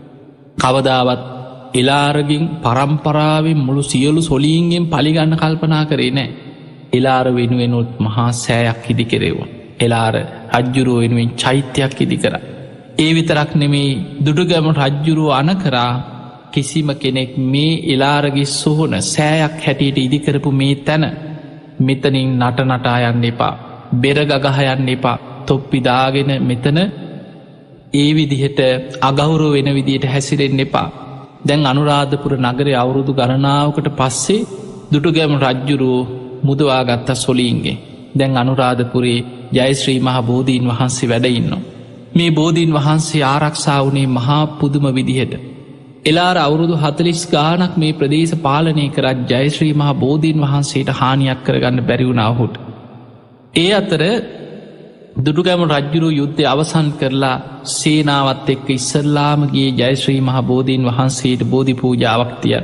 කවදාවත් එලාරගින් පරම්පරාවෙන් මුළු සියලු සොලීන්ගෙන් පලිගන්න කල්පනා කරේ නෑ. එලාර වෙනුවෙනුත් මහා සෑයක් ඉදි කෙරෙවුණ. එලාර රජ්ජුරුව වෙනුවෙන් චෛත්‍යයක් ඉදි කර. ඒ විතරක් නෙමේ දුටුගැම රජ්ජුරුව අන කරා කිසිම කෙනෙක් මේ එලාරගේ සොහොන සෑයක් හැටියට ඉදිකරපු මේ තැන මෙතනින් නටනටා යන්න එපා, බෙරගගහයන්න එපා, තොප්පිදාගෙන මෙතන ඒ විදිහට අගෞරව වෙන විදියට හැසිරෙන්න එපා. දැන් අනුරාධපුර නගරේ අවුරුදු ගණනාවකට පස්සේ දුටුගැමුණු රජ්ජුරුවෝ මුදවාගත්ත සොලීන්ගේ. දැන් අනුරාධපුරේ ජයශ්‍රී මහ බෝධීන් වහන්සේ වැඩඉන්න. මේ බෝධීන් වහන්සේ ආරක්ෂා වනේ මහා පුදුම විදිහට. එලාර අවුරුදු 40 ගානක් මේ ප්‍රදේශ පාලනය කරත් ජයශ්‍රී මහ බෝධීන් වහන්සේට හානියක් කරගන්න බැරිවුණාහුට. ඒ අතර දුටුගැමුණු රජ්ජුරුවෝ යුද්ධය අවසන් කරලා සේනාවත් එක්ක ඉස්සල්ලාමගේ ජයශ්‍රී මහ බෝධීන් වහන්සේට බෝධි පූජාවක් තිය.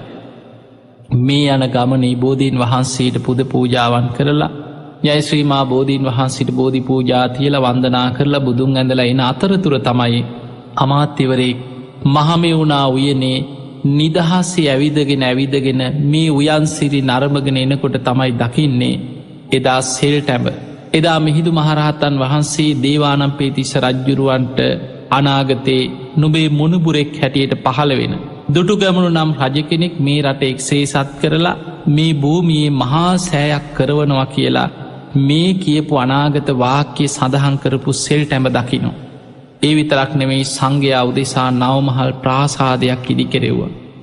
මේ යන ගමනේ බෝධීන් වහන්සේට පුද පූජාවන් කරලා ජයශ්‍රී මහ බෝධීන් වහන්සේට බෝධි පූජා තියලා වන්දනා කරලා බුදුන් ඇඳලා එන අතරතුර තමයි අමාත්‍යවරයෙක් මහමෙවුනා උයනේ නිදහසේ ඇවිදගෙන මේ උයන්සිරි නරඹගෙන එනකොට තමයි දකින්නේ එදා සෙල්ටැඹ. එදා මිහිදු මහරහතන් වහන්සේ දේවානම්පියතිස්ස රජ්ජුරුවන්ට අනාගතේ නුබේ මුණුබුරෙක් හැටියට පහළ වෙන දුටුගැමුණු නම් රජ කෙනෙක් මේ රට එක්සේසත් කරලා මේ භූමියේ මහා සෑයක් කරවනවා කියලා මේ කියපු අනාගත වාක්‍ය සඳහන් කරපු සෙල්ටැඹ දකිනෝ. ඒ විතරක් නෙමෙයි සංඝයා උදෙසා නවමහල් ප්‍රාසාදයක් ඉදිකෙරෙව්ව.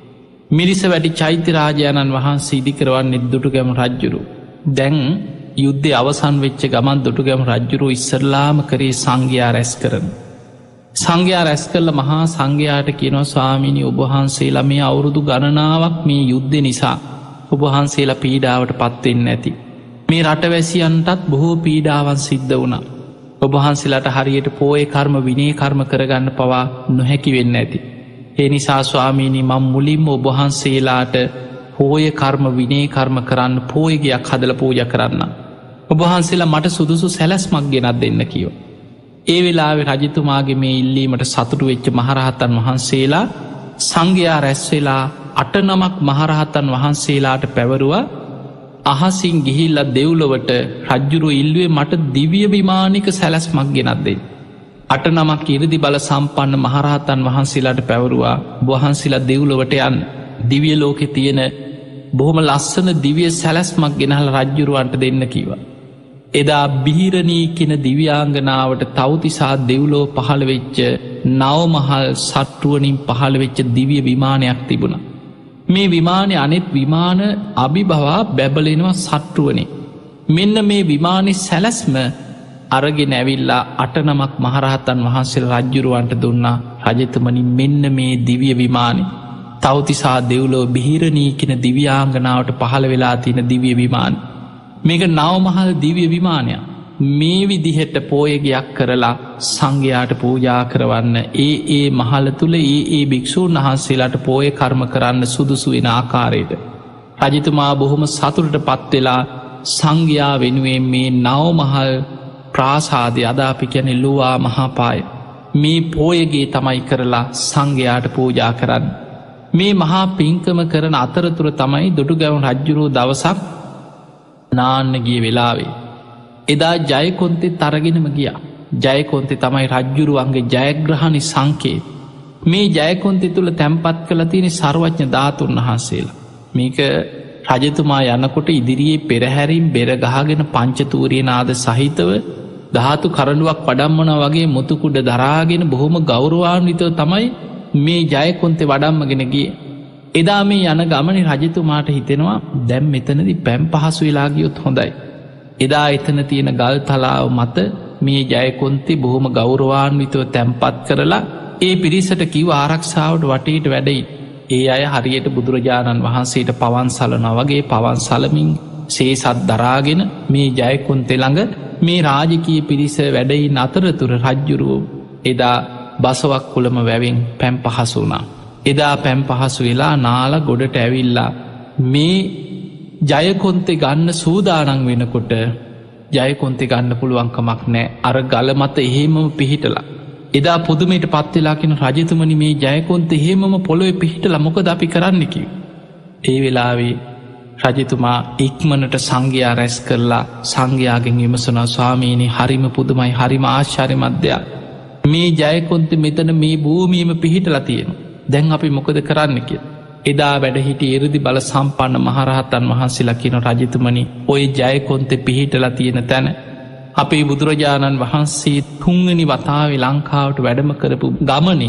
මිරිස වැඩි චෛත්‍යරාජාණන් වහන්සේ ඉදිකරවන්නේ දුටුගැමුණු රජ්ජුරුවෝ. දැන් යුද්ධය අවසන් වෙච්ච ගමන් දුටුගැමුණු රජ්ජුරුවෝ ඉස්සරලාම කරේ සංඝයා රැස් කරන. සංඝයා රැස් කරල මහා සංඝයාට කියනවා ස්වාමීනි ඔබවහන්සේලා මේ අවුරුදු ගණනාවක් මේ යුද්ධ නිසා ඔබවහන්සේලා පීඩාවට පත්වෙන්න ඇති. මේ රටවැසියන්ටත් බොහෝ පීඩාවන් සිද්ධ වුණා. ඔබවහන්සේලාට හරියට පෝය කර්ම විනේ කර්ම කරගන්න පවා නොහැකි වෙන්න ඇති. ඒ නිසා ස්වාමීනි මම මුලින්ම ඔබවහන්සේලාට පෝය කර්ම විනේ කර්ම කරන්න පෝයගයක් හදල පූජ කරන්න. ඔබවහන්සේලා මට සුදුසු සැලැස්මක් ගෙනත් දෙන්න කියෝ. ඒ වෙලාවේ රජතුමාගේ මේ ඉල්ලීමට සතුටු වෙච්ච මහරහතන් වහන්සේලා සංඝයා රැස්වෙලා 8 නමක් මහරහතන් වහන්සේලාට පැවරුවා අහසින් ගිහිල්ල දෙව්ලොවට රජ්ජුරුව ඉල්ලුවේ මට දිව්‍ය විමානික සැලැස්මක් ගෙනත් දෙන්න. 8 නමක් ඉරදි බල සම්පන්න මහරහතන් වහන්සේලාට පැවරුවා වහන්සේලා දෙව්ලොවට යන්න. දිව්‍ය ලෝකෙ තියෙන බොහොම ලස්සන දිව්‍ය සැලැස්මක් ගෙනහල රජ්ජුරුවන්ට දෙන්න කීවා. එදා බිහිරණී කෙන දිව්‍යාංගනාවට තවතිසා දෙව්ලෝ පහළ වෙච්ච නවමහල් සට්ටුවනින් පහළ වෙච්ච දිව්‍ය විමානයක් තිබුණ. මේ විමානය අනෙත් විමාන අභිභවා බැබලෙනවා සට්ටුවනේ. මෙන්න මේ විමානය සැලැස්ම අරගෙන ඇවිල්ලා 8 නමක් මහරහතන් වහන්සේ රජ්ජුරුවන්ට දුන්නා රජතුමනි මෙන්න මේ දිව්‍ය විමානය තවතිසා දෙව්ලෝ බිහිරණී කෙන දිව්‍යාංගනාවට පහළ වෙලා තියෙන දිව්‍ය විමාන. මේක නවමහල් දිව්‍ය විමානයක්. මේ විදිහෙට පෝයගයක් කරලා සංඝයාට පූජා කරවන්න ඒ මහල තුළ ඒ භික්‍ෂූන් වහන්සේලාට පෝය කර්ම කරන්න සුදුසු වෙන ආකාරයට. රජතුමා බොහොම සතුරට පත්වෙලා සංඝයා වෙනුවෙන් මේ නවමහල් ප්‍රාසාදය අදාපි කියන ලුවා මහාපාය මේ පෝයගේ තමයි කරලා සංඝයාට පූජා කරන්න. මේ මහා පින්කම කරන අතරතුර තමයි දුටුගැමුණු රජ්ජුරුවෝ දවසක් නාන්න ගිය වෙලාවේ. එදා ජයකොන්තෙ තරගෙනම ගියා. ජයකොන්තෙ තමයි රජ්ජුරුවන්ගේ ජයග්‍රහණි සංකේ. මේ ජයකොන්තෙ තුළ තැන්පත් කළ තියෙන සර්වඥ ධාතුන් වහන්සේලා. මේක රජතුමා යනකොට ඉදිරියේ පෙරහැරින් බෙරගහගෙන පංචතූරියනාද සහිතව ධාතු කරඩුවක් වඩම්මන වගේ මුතුකුඩ දරාගෙන බොහොම ගෞරවාන්විතව තමයි මේ ජයකොන්තෙ වඩම්මගෙන ගිය. එදා මේ යන ගමනි රජතුමාට හිතෙනවා දැම් මෙතනදි පැම් පහසු වෙලාගියොත් හොඳයි. එදා එතන තියෙන ගල් තලාව මත මේ ජයකොන්තෙ බොහොම ගෞරවාන්විතව තැන්පත් කරලා ඒ පිරිසට කිව ආරක්ෂාවට වටේට වැඩයි. ඒ අය හරියට බුදුරජාණන් වහන්සේට පවන් සලන වගේ පවන් සලමින් සේසත් දරාගෙන මේ ජයකොන්තෙ ළඟ මේ රාජකීය පිරිස වැඩයින් අතරතුර රජ්ජුරුවෝ එදා බසවක් කුළම වැවෙන් පැම් පහසු වුණා. එදා පැම් පහසු වෙලා නාල ගොඩට ඇවිල්ලා මේ ජයකොන්තෙ ගන්න සූදානන් වෙනකොට ජයකොන්තෙ ගන්න පුළුවන්කමක් නෑ අර ගල මත එහෙමම පිහිටලා. එදා පුදුමයට පත්වෙලාකින රජතුමනි මේ ජයකොන්ත එහෙමම පොළොව පිහිටලා මොකද අපි කරන්නකි. ඒ වෙලාවේ රජතුමා ඉක්මනට සංඝයා රැස් කරලා සංඝයාගෙන් විමසනා ස්වාමීනි හරිම පුදුමයි හරිම ආශ්චර්ය මධ්‍යයක්. මේ ජයකොන්ත මෙතන මේ භූමියම පිහිටලා තියෙන. දැන් අපි මොකද කරන්න කියලා. එදා වැඩහිටි ඉරදි බල සම්පන්න මහරහතන් වහන්සේලා කියන රජතුමනි ඔය ජයකොන්තේ පිහිටලා තියෙන තැන අපේ බුදුරජාණන් වහන්සේ තුන්වෙනි වතාවේ ලංකාවට වැඩම කරපු ගමනේ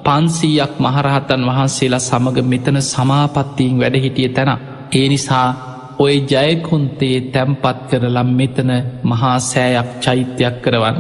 500ක් මහරහතන් වහන්සේලා සමග මෙතන සමාපත්තියෙන් වැඩහිටිය තැන. ඒ නිසා ඔය ජයකොන්තේ තැම්පත් කරලා මෙතන මහා සෑයක් චෛත්‍යයක් කරවන්න.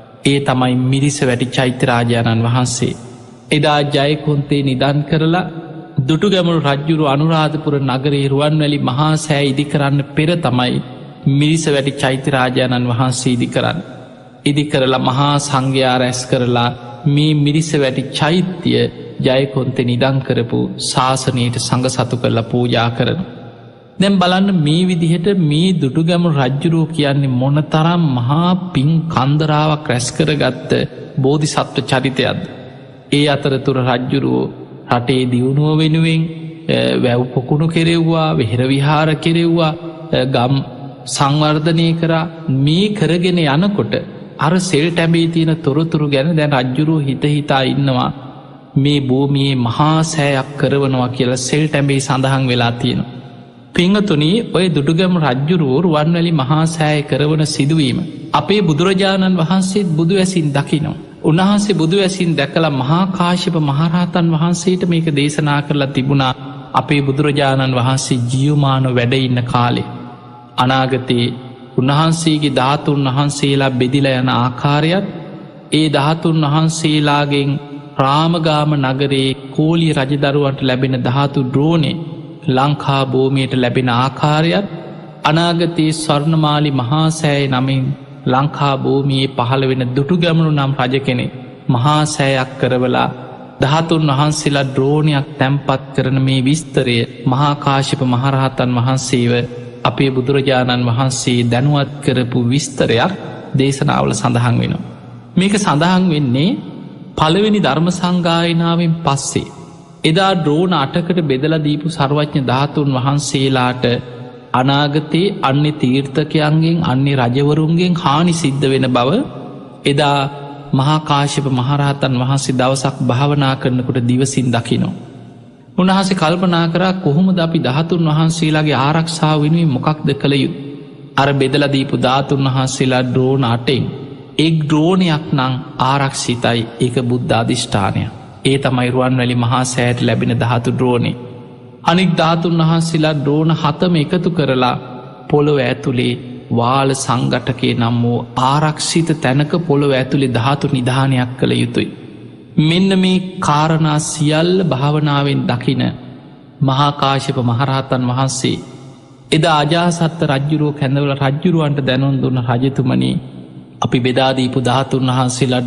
ඒ තමයි මිරිස වැටි චෛත්‍යරාජාණන් වහන්සේ. එදා ජයකොන්තේ නිදන් කරලා දුටුගැමුණු රජ්ජුරු අනුරාධපුර නගරේ රුවන්වැලි මහා සෑ ඉදි කරන්න පෙර තමයි මිරිස වැටි චෛත්‍යරාජාණන් වහන්සේ ඉදි කරන්න. ඉදි කරලා මහා සංඝයා රැස් කරලා මේ මිරිස වැටි චෛත්‍යය ජයකොන්තේ නිදන් කරපු ශාසනයට සංඝ සතු කරලා පූජා කරන. දැන් බලන්න මේ විදිහට මේ දුටුගැමුණු රජ්ජුරුව කියන්නේ මොනතරම් මහා පින් කන්දරාවක් රැස් කරගත්ත බෝධිසත්ව චරිතයක්ද. ඒ අතරතුර රජ්ජුරුවෝ රටේ දියුණුව වෙනුවෙන් වැව් පොකුණු කෙරෙව්වා, වෙහෙර විහාර කෙරෙව්වා, ගම් සංවර්ධනය කරා. මේ කරගෙන යනකොට අර සෙල් ටැබේ තියෙන තොරතුරු ගැන දැන් රජ්ජුරුවෝ හිත හිතා ඉන්නවා මේ භූමියේ මහා සෑයක් කරවනවා කියලා සෙල් ටැබේ සඳහන් වෙලා තියෙනවා. පිංහතුනී ඔය දුටුගැමුණු රජ්ජුරුවෝ රුවන්වැලි මහා සෑය කරවන සිදුවීම අපේ බුදුරජාණන් වහන්සේත් බුදුවැසින් දකිනවා. උන්වහන්සේ බුදුවැසින් දැකලා මහා කාශ්‍යප මහරහතන් වහන්සේට මේක දේශනා කරලා තිබුණා. අපේ බුදුරජාණන් වහන්සේ ජීවමාන වැඩ ඉන්න කාලේ අනාගතයේ උන්වහන්සේගේ ධාතුන් වහන්සේලා බෙදිලා යන ආකාරයත් ඒ ධාතුන් වහන්සේලාගෙන් රාමගාම නගරේ කෝලිය රජදරුවන්ට ලැබෙන ධාතු ද්‍රෝණේ ලංකා භූමියට ලැබෙන ආකාරයත් අනාගතයේ ස්වර්ණමාලි මහා සෑය නමින් ලංකා භූමියේ පහළ වෙන දුටුගැමුණු නම් රජ කෙනෙක් මහා සෑයක් කරවලා ධාතුන් වහන්සේලා ද්‍රෝණයක් තැන්පත් කරන මේ විස්තරය මහා කාශ්‍යප මහරහතන් වහන්සේව අපේ බුදුරජාණන් වහන්සේ දැනුවත් කරපු විස්තරයක් දේශනාවල සඳහන් වෙනවා. මේක සඳහන් වෙන්නේ පළවෙනි ධර්ම සංගායනාවෙන් පස්සේ. එදා ද්‍රෝණ 8කට බෙදලා දීපු සර්වඥ ධාතුන් වහන්සේලාට අනාගතයේ අන්‍ය තීර්ථකයන්ගෙන් අන්‍ය රජවරුන්ගෙන් හානි සිද්ධ වෙන බව එදා මහා කාශ්‍යප මහරහතන් වහන්සේ දවසක් භාවනා කරනකොට දිවසින් දකිනවා. උන්වහන්සේ කල්පනා කරා කොහොමද අපි ධාතුන් වහන්සේලාගේ ආරක්ෂාව වෙනුවෙන් මොකක්ද කළ යුත්තේ? අර බෙදලා දීපු ධාතුන් වහන්සේලා ද්‍රෝණ 8න් එක් ද්‍රෝණයක් නම් ආරක්ෂිතයි. ඒක බුද්ධ අධිෂ්ඨානය. ඒ තමයි රුවන්වැලි මහා සෑයට ලැබෙන ධාතු ද්‍රෝණේ. අනික් ධාතුන් වහන්සේලා ද්‍රෝණ 7ම එකතු කරලා පොළොව ඇතුලේ වාල සංඝටකේ නම් වූ ආරක්ෂිත තැනක පොළොව ඇතුලේ ධාතු නිධානයක් කළ යුතුයි. මෙන්න මේ කාරණා සියල්ල භාවනාවෙන් දකින මහා කාශ්‍යප මහරහතන් වහන්සේ එදා අජාසත්ත රජ්ජුරුව කැඳවල රජ්ජුරුවන්ට දැනුම් දුන්න රජතුමනි අපි බෙදා දීපු ධාතුන් වහන්සේලා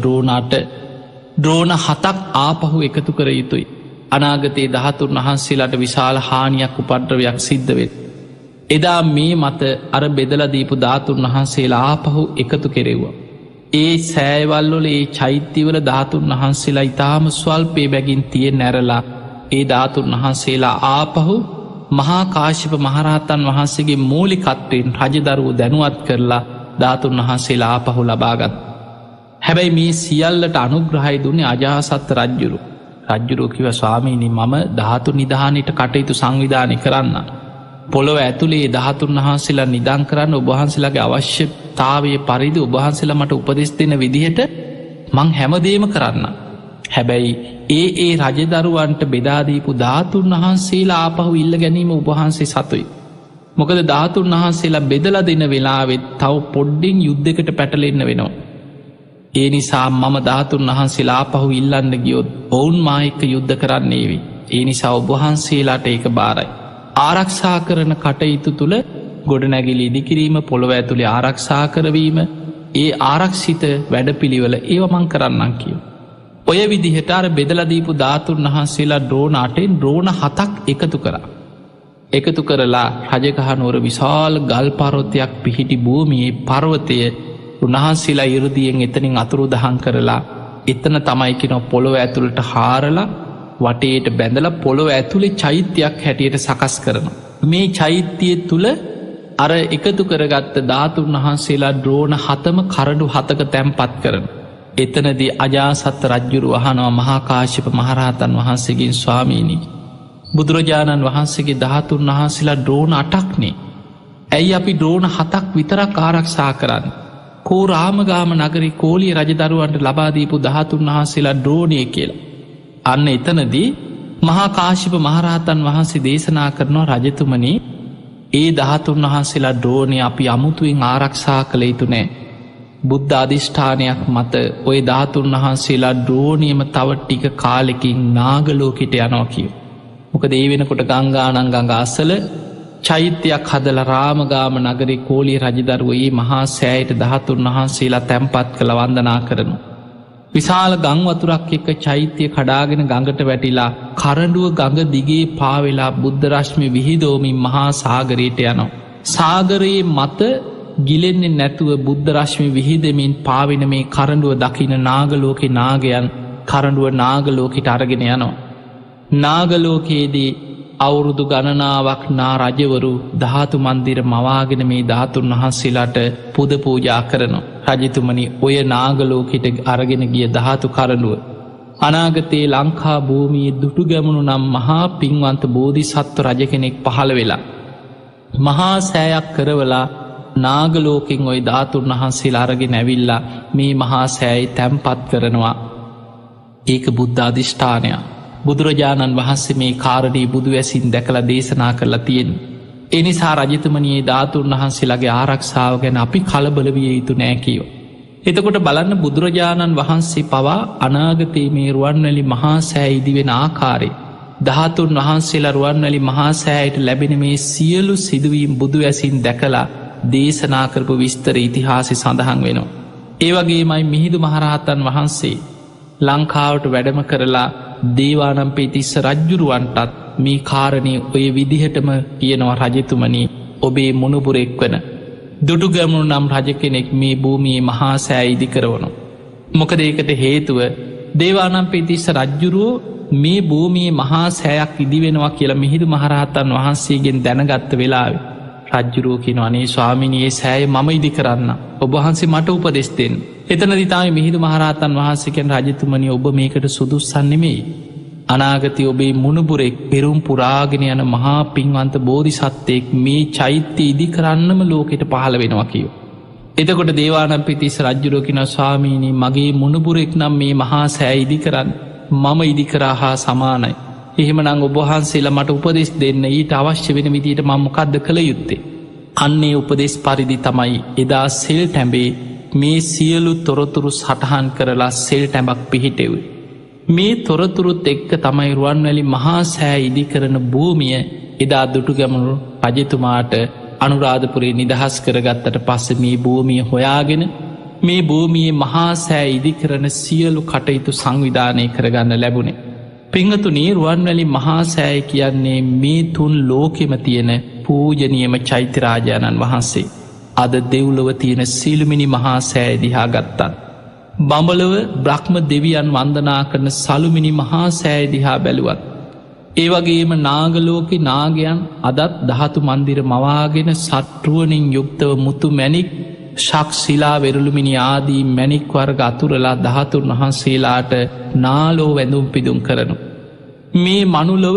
ද්‍රෝණ 7ක් ආපහු එකතු කර යුතුයි. අනාගතයේ ධාතුන් වහන්සේලාට විශාල හානියක් උපද්‍රවයක් සිද්ධ වෙයි. එදා මේ මත අර බෙදලා දීපු ධාතුන් වහන්සේලා ආපහු එකතු කෙරෙව්වා. ඒ සෑවල්වල ඒ චෛත්‍යවල ධාතුන් වහන්සේලා ඊටාම ස්වල්පේ බැගින් තියෙන ඇරලා ඒ ධාතුන් වහන්සේලා ආපහු මහා කාශ්‍යප මහරහතන් වහන්සේගේ මූලිකත්වයෙන් රජදරුවෝ දැනුවත් කරලා ධාතුන් වහන්සේලා ආපහු ලබාගත්. හැබැයි මේ සියල්ලට අනුග්‍රහය දුන්නේ අජාසත් රජ්ජුරුව කිව ස්වාමීනි මම ධාතු නිධානයට කටයුතු සංවිධානය කරන්න. පොළොව ඇතුළේ ධාතුන් වහන්සේලා නිදන් කරන්න ඔබහන්සේලාගේ අවශ්‍යතාවය පරිදි ඔබහන්සේලා මට උපදෙස් දෙන විදිහට මං හැමදේම කරන්න. හැබැයි ඒ රජදරුවන්ට බෙදාදීපු ධාතුන් වහන්සේලා ආපහු ඉල්ල ගැනීම ඔබහන්සේ සතුයි. මොකද ධාතුන් වහන්සේලා බෙදලා දෙන වෙලාවෙත් තව පොඩ්ඩින් යුද්ධකට පැටලෙන්න වෙනවා. ඒ නිසා මම ධාතුන් වහන්සේලා ආපහු ඉල්ලන්න ගියොත් ඔවුන් මා එක්ක යුද්ධ කරන්නේවි. ඒ නිසා ඔබහන්සේලාට ඒක බාරයි. ආරක්ෂා කරන කටයුතු තුළ ගොඩනැගිලි ඉදිකිරීම පොළොව ඇතුළේ ආරක්ෂා කරවීම ඒ ආරක්ෂිත වැඩපිළිවෙල ඒවමං කරන්නම් කියව. ඔය විදිහට අර බෙදලා දීපු ධාතුන් වහන්සේලා ද්‍රෝණ 8න් ද්‍රෝණ 7ක් එකතු කරා. එකතු කරලා රජගහනුවර විශාල ගල් පර්වතයක් පිහිටි භූමියේ පර්වතය උන්වහන්සේලා ඉරදියෙන් එතනින් අතුරුදහන් කරලා එතන තමයි කියන පොළොව ඇතුළට හාරලා වටේට බැඳලා පොළොව ඇතුලේ චෛත්‍යයක් හැටියට සකස් කරනවා. මේ චෛත්‍යය තුල අර එකතු කරගත්ත ධාතුන් වහන්සේලා ද්‍රෝණ 7ම කරඬු 7ක තැන්පත් කරන. එතනදී අජාසත් රජුරු අහනවා මහා කාශ්‍යප මහරහතන් වහන්සේගෙන් ස්වාමීනි බුදුරජාණන් වහන්සේගේ ධාතුන් වහන්සේලා ද්‍රෝණ 8ක්නේ. ඇයි අපි ද්‍රෝණ 7ක් විතරක් ආරක්ෂා කරන්න. කෝ රාමගාම නගරේ කෝලිය රජදරුවන්ට ලබාදීපු ධාතුන් වහන්සේලා ද්‍රෝණය කියලා. අන්න එතනදී මහා කාශ්‍යප මහරහතන් වහන්සේ දේශනා කරනවා රජතුමනි ඒ ධාතුන් වහන්සේලා ද්‍රෝණය අපි අමුතුවෙන් ආරක්ෂා කළ යුතු නෑ. බුද්ධ අධිෂ්ඨානයක් මත ඔය ධාතුන් වහන්සේලා ද්‍රෝණයම තව ටික කාලෙකින් නාගලෝකෙට යනවා කියව. මොකද ඒ වෙනකොට ගංගානං ගඟ අසල චෛත්‍යයක් හදලා රාමගාම නගරේ කෝලිය රජදරුව ඒ මහා සෑයට ධාතුන් වහන්සේලා තැන්පත් කළ වන්දනා කරනු. විශාල ගංවතුරක් එක්ක චෛත්‍යය කඩාගෙන ගඟට වැටිලා කරඩුව ගඟ දිගේ පාවෙලා බුද්ධ රශ්මි විහිදෝමින් මහා සාගරයට යනවා. සාගරයේ මත ගිලෙන්නේ නැතුව බුද්ධ රශ්මි විහිදමින් පාවෙන මේ කරඩුව දකින නාගලෝකෙ නාගයන් කරඩුව නාගලෝකෙට අරගෙන යනවා. නාගලෝකයේදී අවුරුදු ගණනාවක් නා රජවරු ධාතු මන්දිර මවාගෙන මේ ධාතුන් වහන්සේලාට පුද පූජා කරනවා. රජතුමනි ඔය නාගලෝකෙට අරගෙන ගිය ධාතු කරඩුව අනාගතයේ ලංකා භූමියේ දුටු ගැමුණු නම් මහා පින්වන්ත බෝධිසත්ව රජ කෙනෙක් පහළ වෙලා මහා සෑයක් කරවලා නාගලෝකෙන් ඔය ධාතුන් වහන්සේලා අරගෙන ඇවිල්ලා මේ මහා සෑයි තැන්පත් කරනවා. ඒක බුද්ධ අධිෂ්ඨානයක්. බුදුරජාණන් වහන්සේ මේ කාරණී බුදු ඇසින් දැකලා දේශනා කරලා තියෙන. එනිසා රජතුමනියේ ධාතුන් වහන්සේලාගේ ආරක්ෂාව ගැන අපි කලබල විය යුතු නෑ කියව. එතකොට බලන්න බුදුරජාණන් වහන්සේ පවා අනාගතයේ මේ රුවන්වැලි මහා සෑ ඉදිවෙන ආකාරය ධාතුන් වහන්සේලා රුවන්වැලි මහා සෑයට ලැබෙන මේ සියලු සිදුවීම් බුදු ඇසින් දැකලා දේශනා කරපු විස්තර ඉතිහාසය සඳහන් වෙනවා. ඒවගේමයි මිහිදු මහරහතන් වහන්සේ ලංකාවට වැඩම කරලා දේවානම්පියතිස්ස රජ්ජුරුවන්ටත් මේ කාරණය ඔය විදිහටම කියනවා රජතුමනි ඔබේ මුණුපුරෙක් වන දුටුගැමුණු නම් රජ කෙනෙක් මේ භූමියේ මහා සෑ ඉදි කරවනු. මොකද ඒකට හේතුව දේවානම්පියතිස්ස රජ්ජුරුවෝ මේ භූමියේ මහා සෑයක් ඉදිවෙනවා කියලා මිහිදු මහරහතන් වහන්සේගෙන් දැනගත්ත වෙලාව රජ්ජුරුවෝ කියනවා අනේ ස්වාමිනියේ සෑය මම ඉදි කරන්න ඔබවහන්සේ මට උපදෙස් දෙන්න. එතන දිතාම මිහිදු මහරහතන් වහන්සේකෙන් රජතුමනි ඔබ මේකට සුදුස්සන්නෙමෙයි. අනාගතය ඔබේ මුණුපුරෙක් පෙරුම් පුරාගෙන යන මහා පින්වන්ත බෝධිසත්වයෙක් මේ චෛත්‍ය ඉදි කරන්නම ලෝකෙට පහළ වෙනවා කියව. එතකොට දේවානම්පියතිස්ස රජ්ජුරුවෝ කියනවා ස්වාමීනී මගේ මුණුපුරෙක් නම් මේ මහා සෑ ඉදි කරන්න මම ඉදි කරා හා සමානයි. එහෙමනං ඔබහන්සේලා මට උපදෙස් දෙන්න ඊට අවශ්‍ය වෙන විදියට මම මොකක්ද කළ යුත්තේ. අන්නේ උපදෙස් පරිදි තමයි එදා සෙල් ටැඹේ මේ සියලු තොරතුරු සටහන් කරලා සෙල් ටැඹක් පිහිටෙව. මේ තොරතුරුත් එක්ක තමයි රුවන්වැලි මහා සෑ ඉදි කරන භූමිය එදා දුටුගැමුණු රජතුමාට අනුරාධපුරේ නිදහස් කරගත්තට පස්ස මේ භූමිය හොයාගෙන මේ භූමියේ මහා සෑ ඉදි කරන සියලු කටයුතු සංවිධානය කරගන්න ලැබුණේ. පිංහතුනී රුවන්වැලි මහා සෑය කියන්නේ මේ තුන් ලෝකෙම තියෙන පූජනියම චෛත්‍යරාජාණන් වහන්සේ. අද දෙව්ලොව තියෙන සිළුමිනි මහා සෑය දිහා ගත්තත්. බඹලව බ්‍රහ්ම දෙවියන් වන්දනා කරන සළුමිනි මහා සෑය දිහා බැලුවත්. ඒවගේම නාගලෝකෙ නාගයන් අදත් ධාතු මන්දිර මවාගෙන සට්ටුවනින් යුක්තව මුතු මැණික් ශක්ෂිලා වෙරුළුමිනි ආදී මැණික් වර්ග අතුරලා ධාතුන් වහන්සේලාට නාලෝ වැඳුම් පිදුම් කරනු. මේ මනුලොව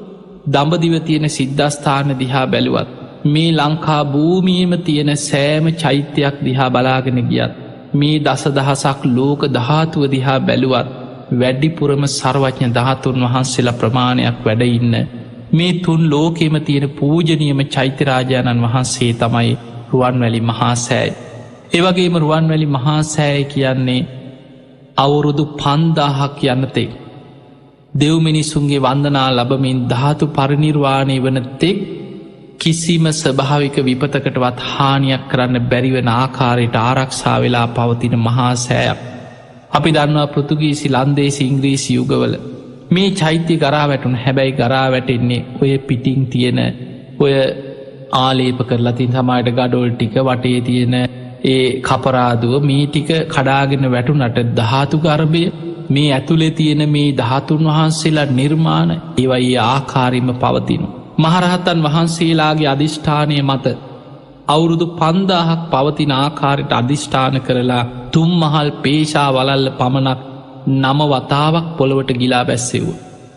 දඹදිව තියෙන සිද්ධස්ථාන දිහා බැලුවත් මේ ලංකා භූමියම තියෙන සෑම චෛත්‍යයක් දිහා බලාගෙන ගියත් මේ දසදහසක් ලෝක ධාතුව දිහා බැලුවත් වැඩිපුරම සර්වඥ ධාතුන් වහන්සේලා ප්‍රමාණයක් වැඩඉන්න මේ තුන් ලෝකෙම තියෙන පූජනියම චෛත්‍යරාජාණන් වහන්සේ තමයි රුවන්වැලි මහා සෑය. ඒවගේම රුවන්වැලි මහා සෑය කියන්නේ අවුරුදු 5000ක් යන්නතෙක් දෙව්මිනිසුන්ගේ වන්දනා ලබමින් ධාතු පරිනිර්වාණය වන තෙක් කිසිම ස්වභාවික විපතකටවත් හානියක් කරන්න බැරිවන ආකාරයට ආරක්ෂා වෙලා පවතින මහා සෑයක්. අපි දන්නවා පෘතුගීසි ලන්දේසි ඉංග්‍රීසි යුගවල මේ චෛත්‍ය ගරා වැටුන හැබැයි ගරා වැටෙන්නේ ඔය පිටිං තියෙන ඔය ආලේප කරලා තින් සමයට ගඩොල් ටික වටේ තියෙන ඒ කපරාදුව මේ ටික කඩාගෙන වැටුනට ධාතු ගර්භය මේ ඇතුළේ තියෙන මේ ධාතුන් වහන්සේලා නිර්මාණ ඒවයි ආකාරයම පවතිනු. මහරහතන් වහන්සේලාගේ අධිෂ්ඨානය මත අවුරුදු 5000ක් පවතින ආකාරයට අධිෂ්ඨාන කරලා තුම් මහල් පේශා වලල්ල පමණක් නම වතාවක් පොළොවට ගිලා බැස්සෙව්ව.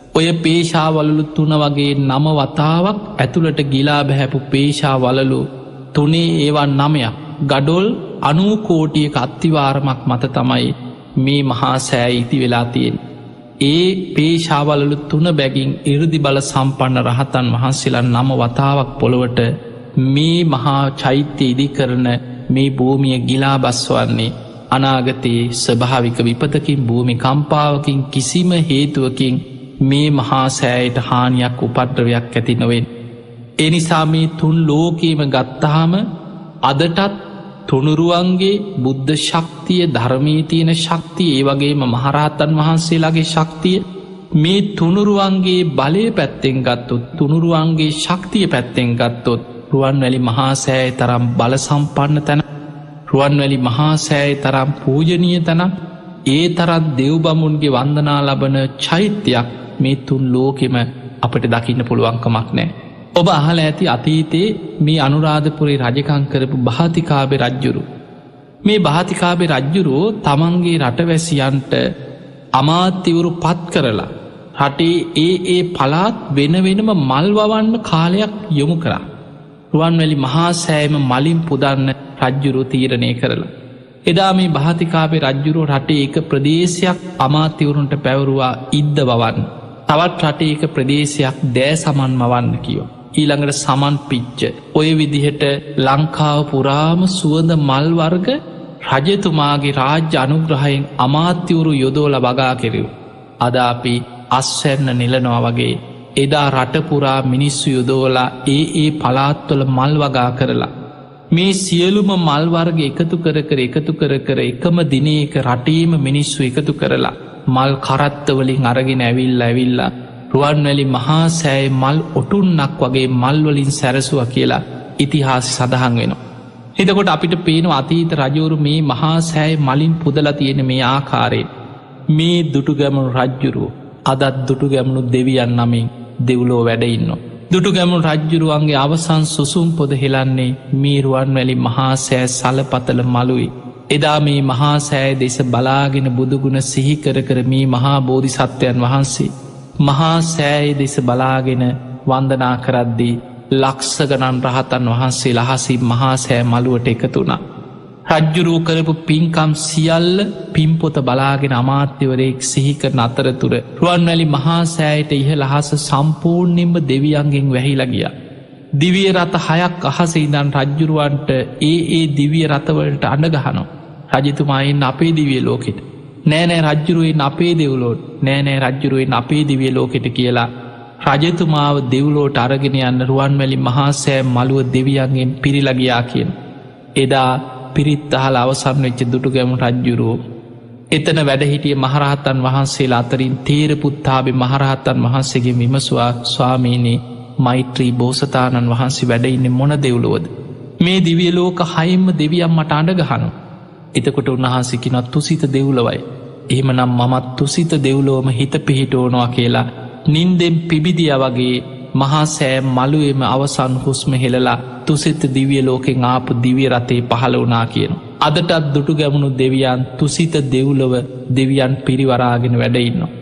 ඔය පේශාවලලු 3 වගේ 9 වතාවක් ඇතුළට ගිලා බැහැපු පේශාවලලු 3 ඒවා 9ක් ගඩොල් 90 කෝටියක අත්තිවාරමක් මත තමයි මේ මහා සෑය ඉති වෙලා තියෙන්නේ. ඒ පේශාවලලු 3 බැගින් 이르දි බල සම්පන්න රහතන් වහන්සේලා 9 වතාවක් පොළොවට මේ මහා චෛත්‍ය ඉදි කරන මේ භූමිය ගිලා බස්වන්නේ අනාගතයේ ස්වභාවික විපතකින් භූමි කම්පාවකින් කිසිම හේතුවකින් මේ මහා සෑයට හානියක් උපද්‍රවයක් ඇති නොවෙන්. එනිසා මේ 3 ලෝකීම ගත්තාම අදටත් තුනුරුවන්ගේ බුද්ධ ශක්තිය ධර්මී තියෙන ශක්තිය ඒ වගේම මහරහතන් වහන්සේලාගේ ශක්තිය මේ තුනුරුවන්ගේ බලය පැත්තෙන් ගත්තොත් තුනුරුවන්ගේ ශක්තිය පැත්තෙන් ගත්තොත් රුවන්වැලි මහා සෑය තරම් බල සම්පන්න තැන රුවන්වැලි මහා සෑය තරම් පූජනීය තැන ඒ තරත් දෙව්බමුන්ගේ වන්දනා ලබන චෛත්‍යයක් මේ 3 ලෝකෙම අපට දකින්න පුළුවන්කමක් නෑ. ඔබ අහල ඇති අතීතයේ මේ අනුරාධපුරේ රජකං කරපු බහතිකාබේ රජ්ජුරු. මේ බහතිකාබේ රජ්ජුරුවෝ තමන්ගේ රටවැසියන්ට අමාත්‍යවරු පත් කරලා රටේ ඒ පලාත් වෙන වෙනම මල් වවන්න කාලයක් යොමු කරා. රුවන්වැලි මහා සෑයම මලින් පුදන්න රජ්ජුරු තීරණය කරලා. එදා මේ බහතිකාබේ රජ්ජුරුව රටේ එක ප්‍රදේශයක් අමාත්‍යවරුන්ට පැවරුවා ඉද්ද වවන්න. තවත් රටේ එක ප්‍රදේශයක් දෑ සමන් මවන්න කියෝ. ඊළඟට සමන් පිච්ච ඔය විදිහට ලංකාව පුරාම සුවඳ මල් වර්ග රජතුමාගේ රාජ්‍ය අනුග්‍රහයෙන් අමාත්‍යවරු යොදෝල වගා කෙරෙව්. අද අපි අස්වැන්න නිලනවා වගේ එදා රටපුරා මිනිස්සු යොදෝලා ඒ පලාත්වල මල් වගා කරලා. මේ සියලුම මල්වර්ග එකතු කර එකම දිනයක රටීම මිනිස්සු එකතු කරලා මල් කරත්තවලින් අරගෙන ඇවිල්ලා රුවන්වැලි මහා සෑය මල් ඔටුන්නක් වගේ මල්වලින් සැරසුව කියලා ඉතිහාස සඳහන් වෙනවා. එතකොට අපිට පේන අතීත රජවරු මේ මහා සෑය මලින් පුදලා තියෙන මේ ආකාරයෙන් මේ දුටුගැමුණු රජ්ජුරුව අදත් දුටුගැමුණු දෙවියන් නමින් දෙව්ලෝ වැඩඉන්න. දුටුගැමුණු රජ්ජුරුවන්ගේ අවසන් සුසුම් පොද හෙලන්නේ මේ රුවන්වැලි මහා සෑ සලපතල මළුයි. එදා මේ මහා සෑය දෙස බලාගෙන බුදුගුණ සිහිකර මේ මහා බෝධිසත්වයන් වහන්සේ මහා සෑය දෙස බලාගෙන වන්දනා කරද්දී ලක්ෂ ගණන් රහතන් වහන්සේ ලහසි මහා සෑ මළුවට එකතුුණා. රජ්ජුරූ කරපු පින්කම් සියල්ල පින්පොත බලාගෙන අමාත්‍යවරයෙක් සිහිකරන අතරතුර රුවන්වැලි මහා සෑයට ඉහළහස සම්පූර්ණයෙන්ම දෙවියන්ගෙන් වැහිලා ගියා. දිවිය රථ 6ක් අහස ඉඳන් රජ්ජුරුවන්ට ඒ දිවිය රථවලට අඬගහනවා. රජතුමායින් අපේ දිවිය ලෝකෙට නෑනෑ රජ්ජුරුවෙන් අපේ දෙව්ලෝට නෑනෑ රජ්ජුරුවෙන් අපේ දිවිය ලෝකෙට කියලා රජතුමාව දෙව්ලෝට අරගෙන යන්න රුවන්වැලි මහා සෑ මළුව දෙවියන්ගෙන් පිරිලගියා කියන. එදා පිරිත් අහල අවසන් වෙච්ච දුටුගැමුණු රජ්ජුරුවෝ එතන වැඩහිටිය මහරහතන් වහන්සේලා අතරින් තේරපුත්තාබේ මහරහතන් වහන්සේගේ විමසවා ස්වාමීනී මෛත්‍රී බෝසතාණන් වහන්සේ වැඩඉන්න මොන දෙව්ලෝද මේ දිවිය ලෝක 6ම දෙවියන් මට අඬගහනවා. එතකොට උන්වහන්සේකිනත් තුසිත දෙව්ලොවයි. එහෙමනම් මමත් තුසිත දෙව්ලෝම හිත පිහිටෝනවා කියලා නින්දෙන් පිබිදිය වගේ මහා සෑ මළුවේම අවසන් හුස්ම හෙළලා තුසිත දිවිය ලෝකෙන් ආපු දිවිය රතේ පහළ වුණා කියන. අදටත් දුටුගැමුණු දෙවියන් තුසිත දෙව්ලොව දෙවියන් පිරිවරාගෙන වැඩඉන්නවා.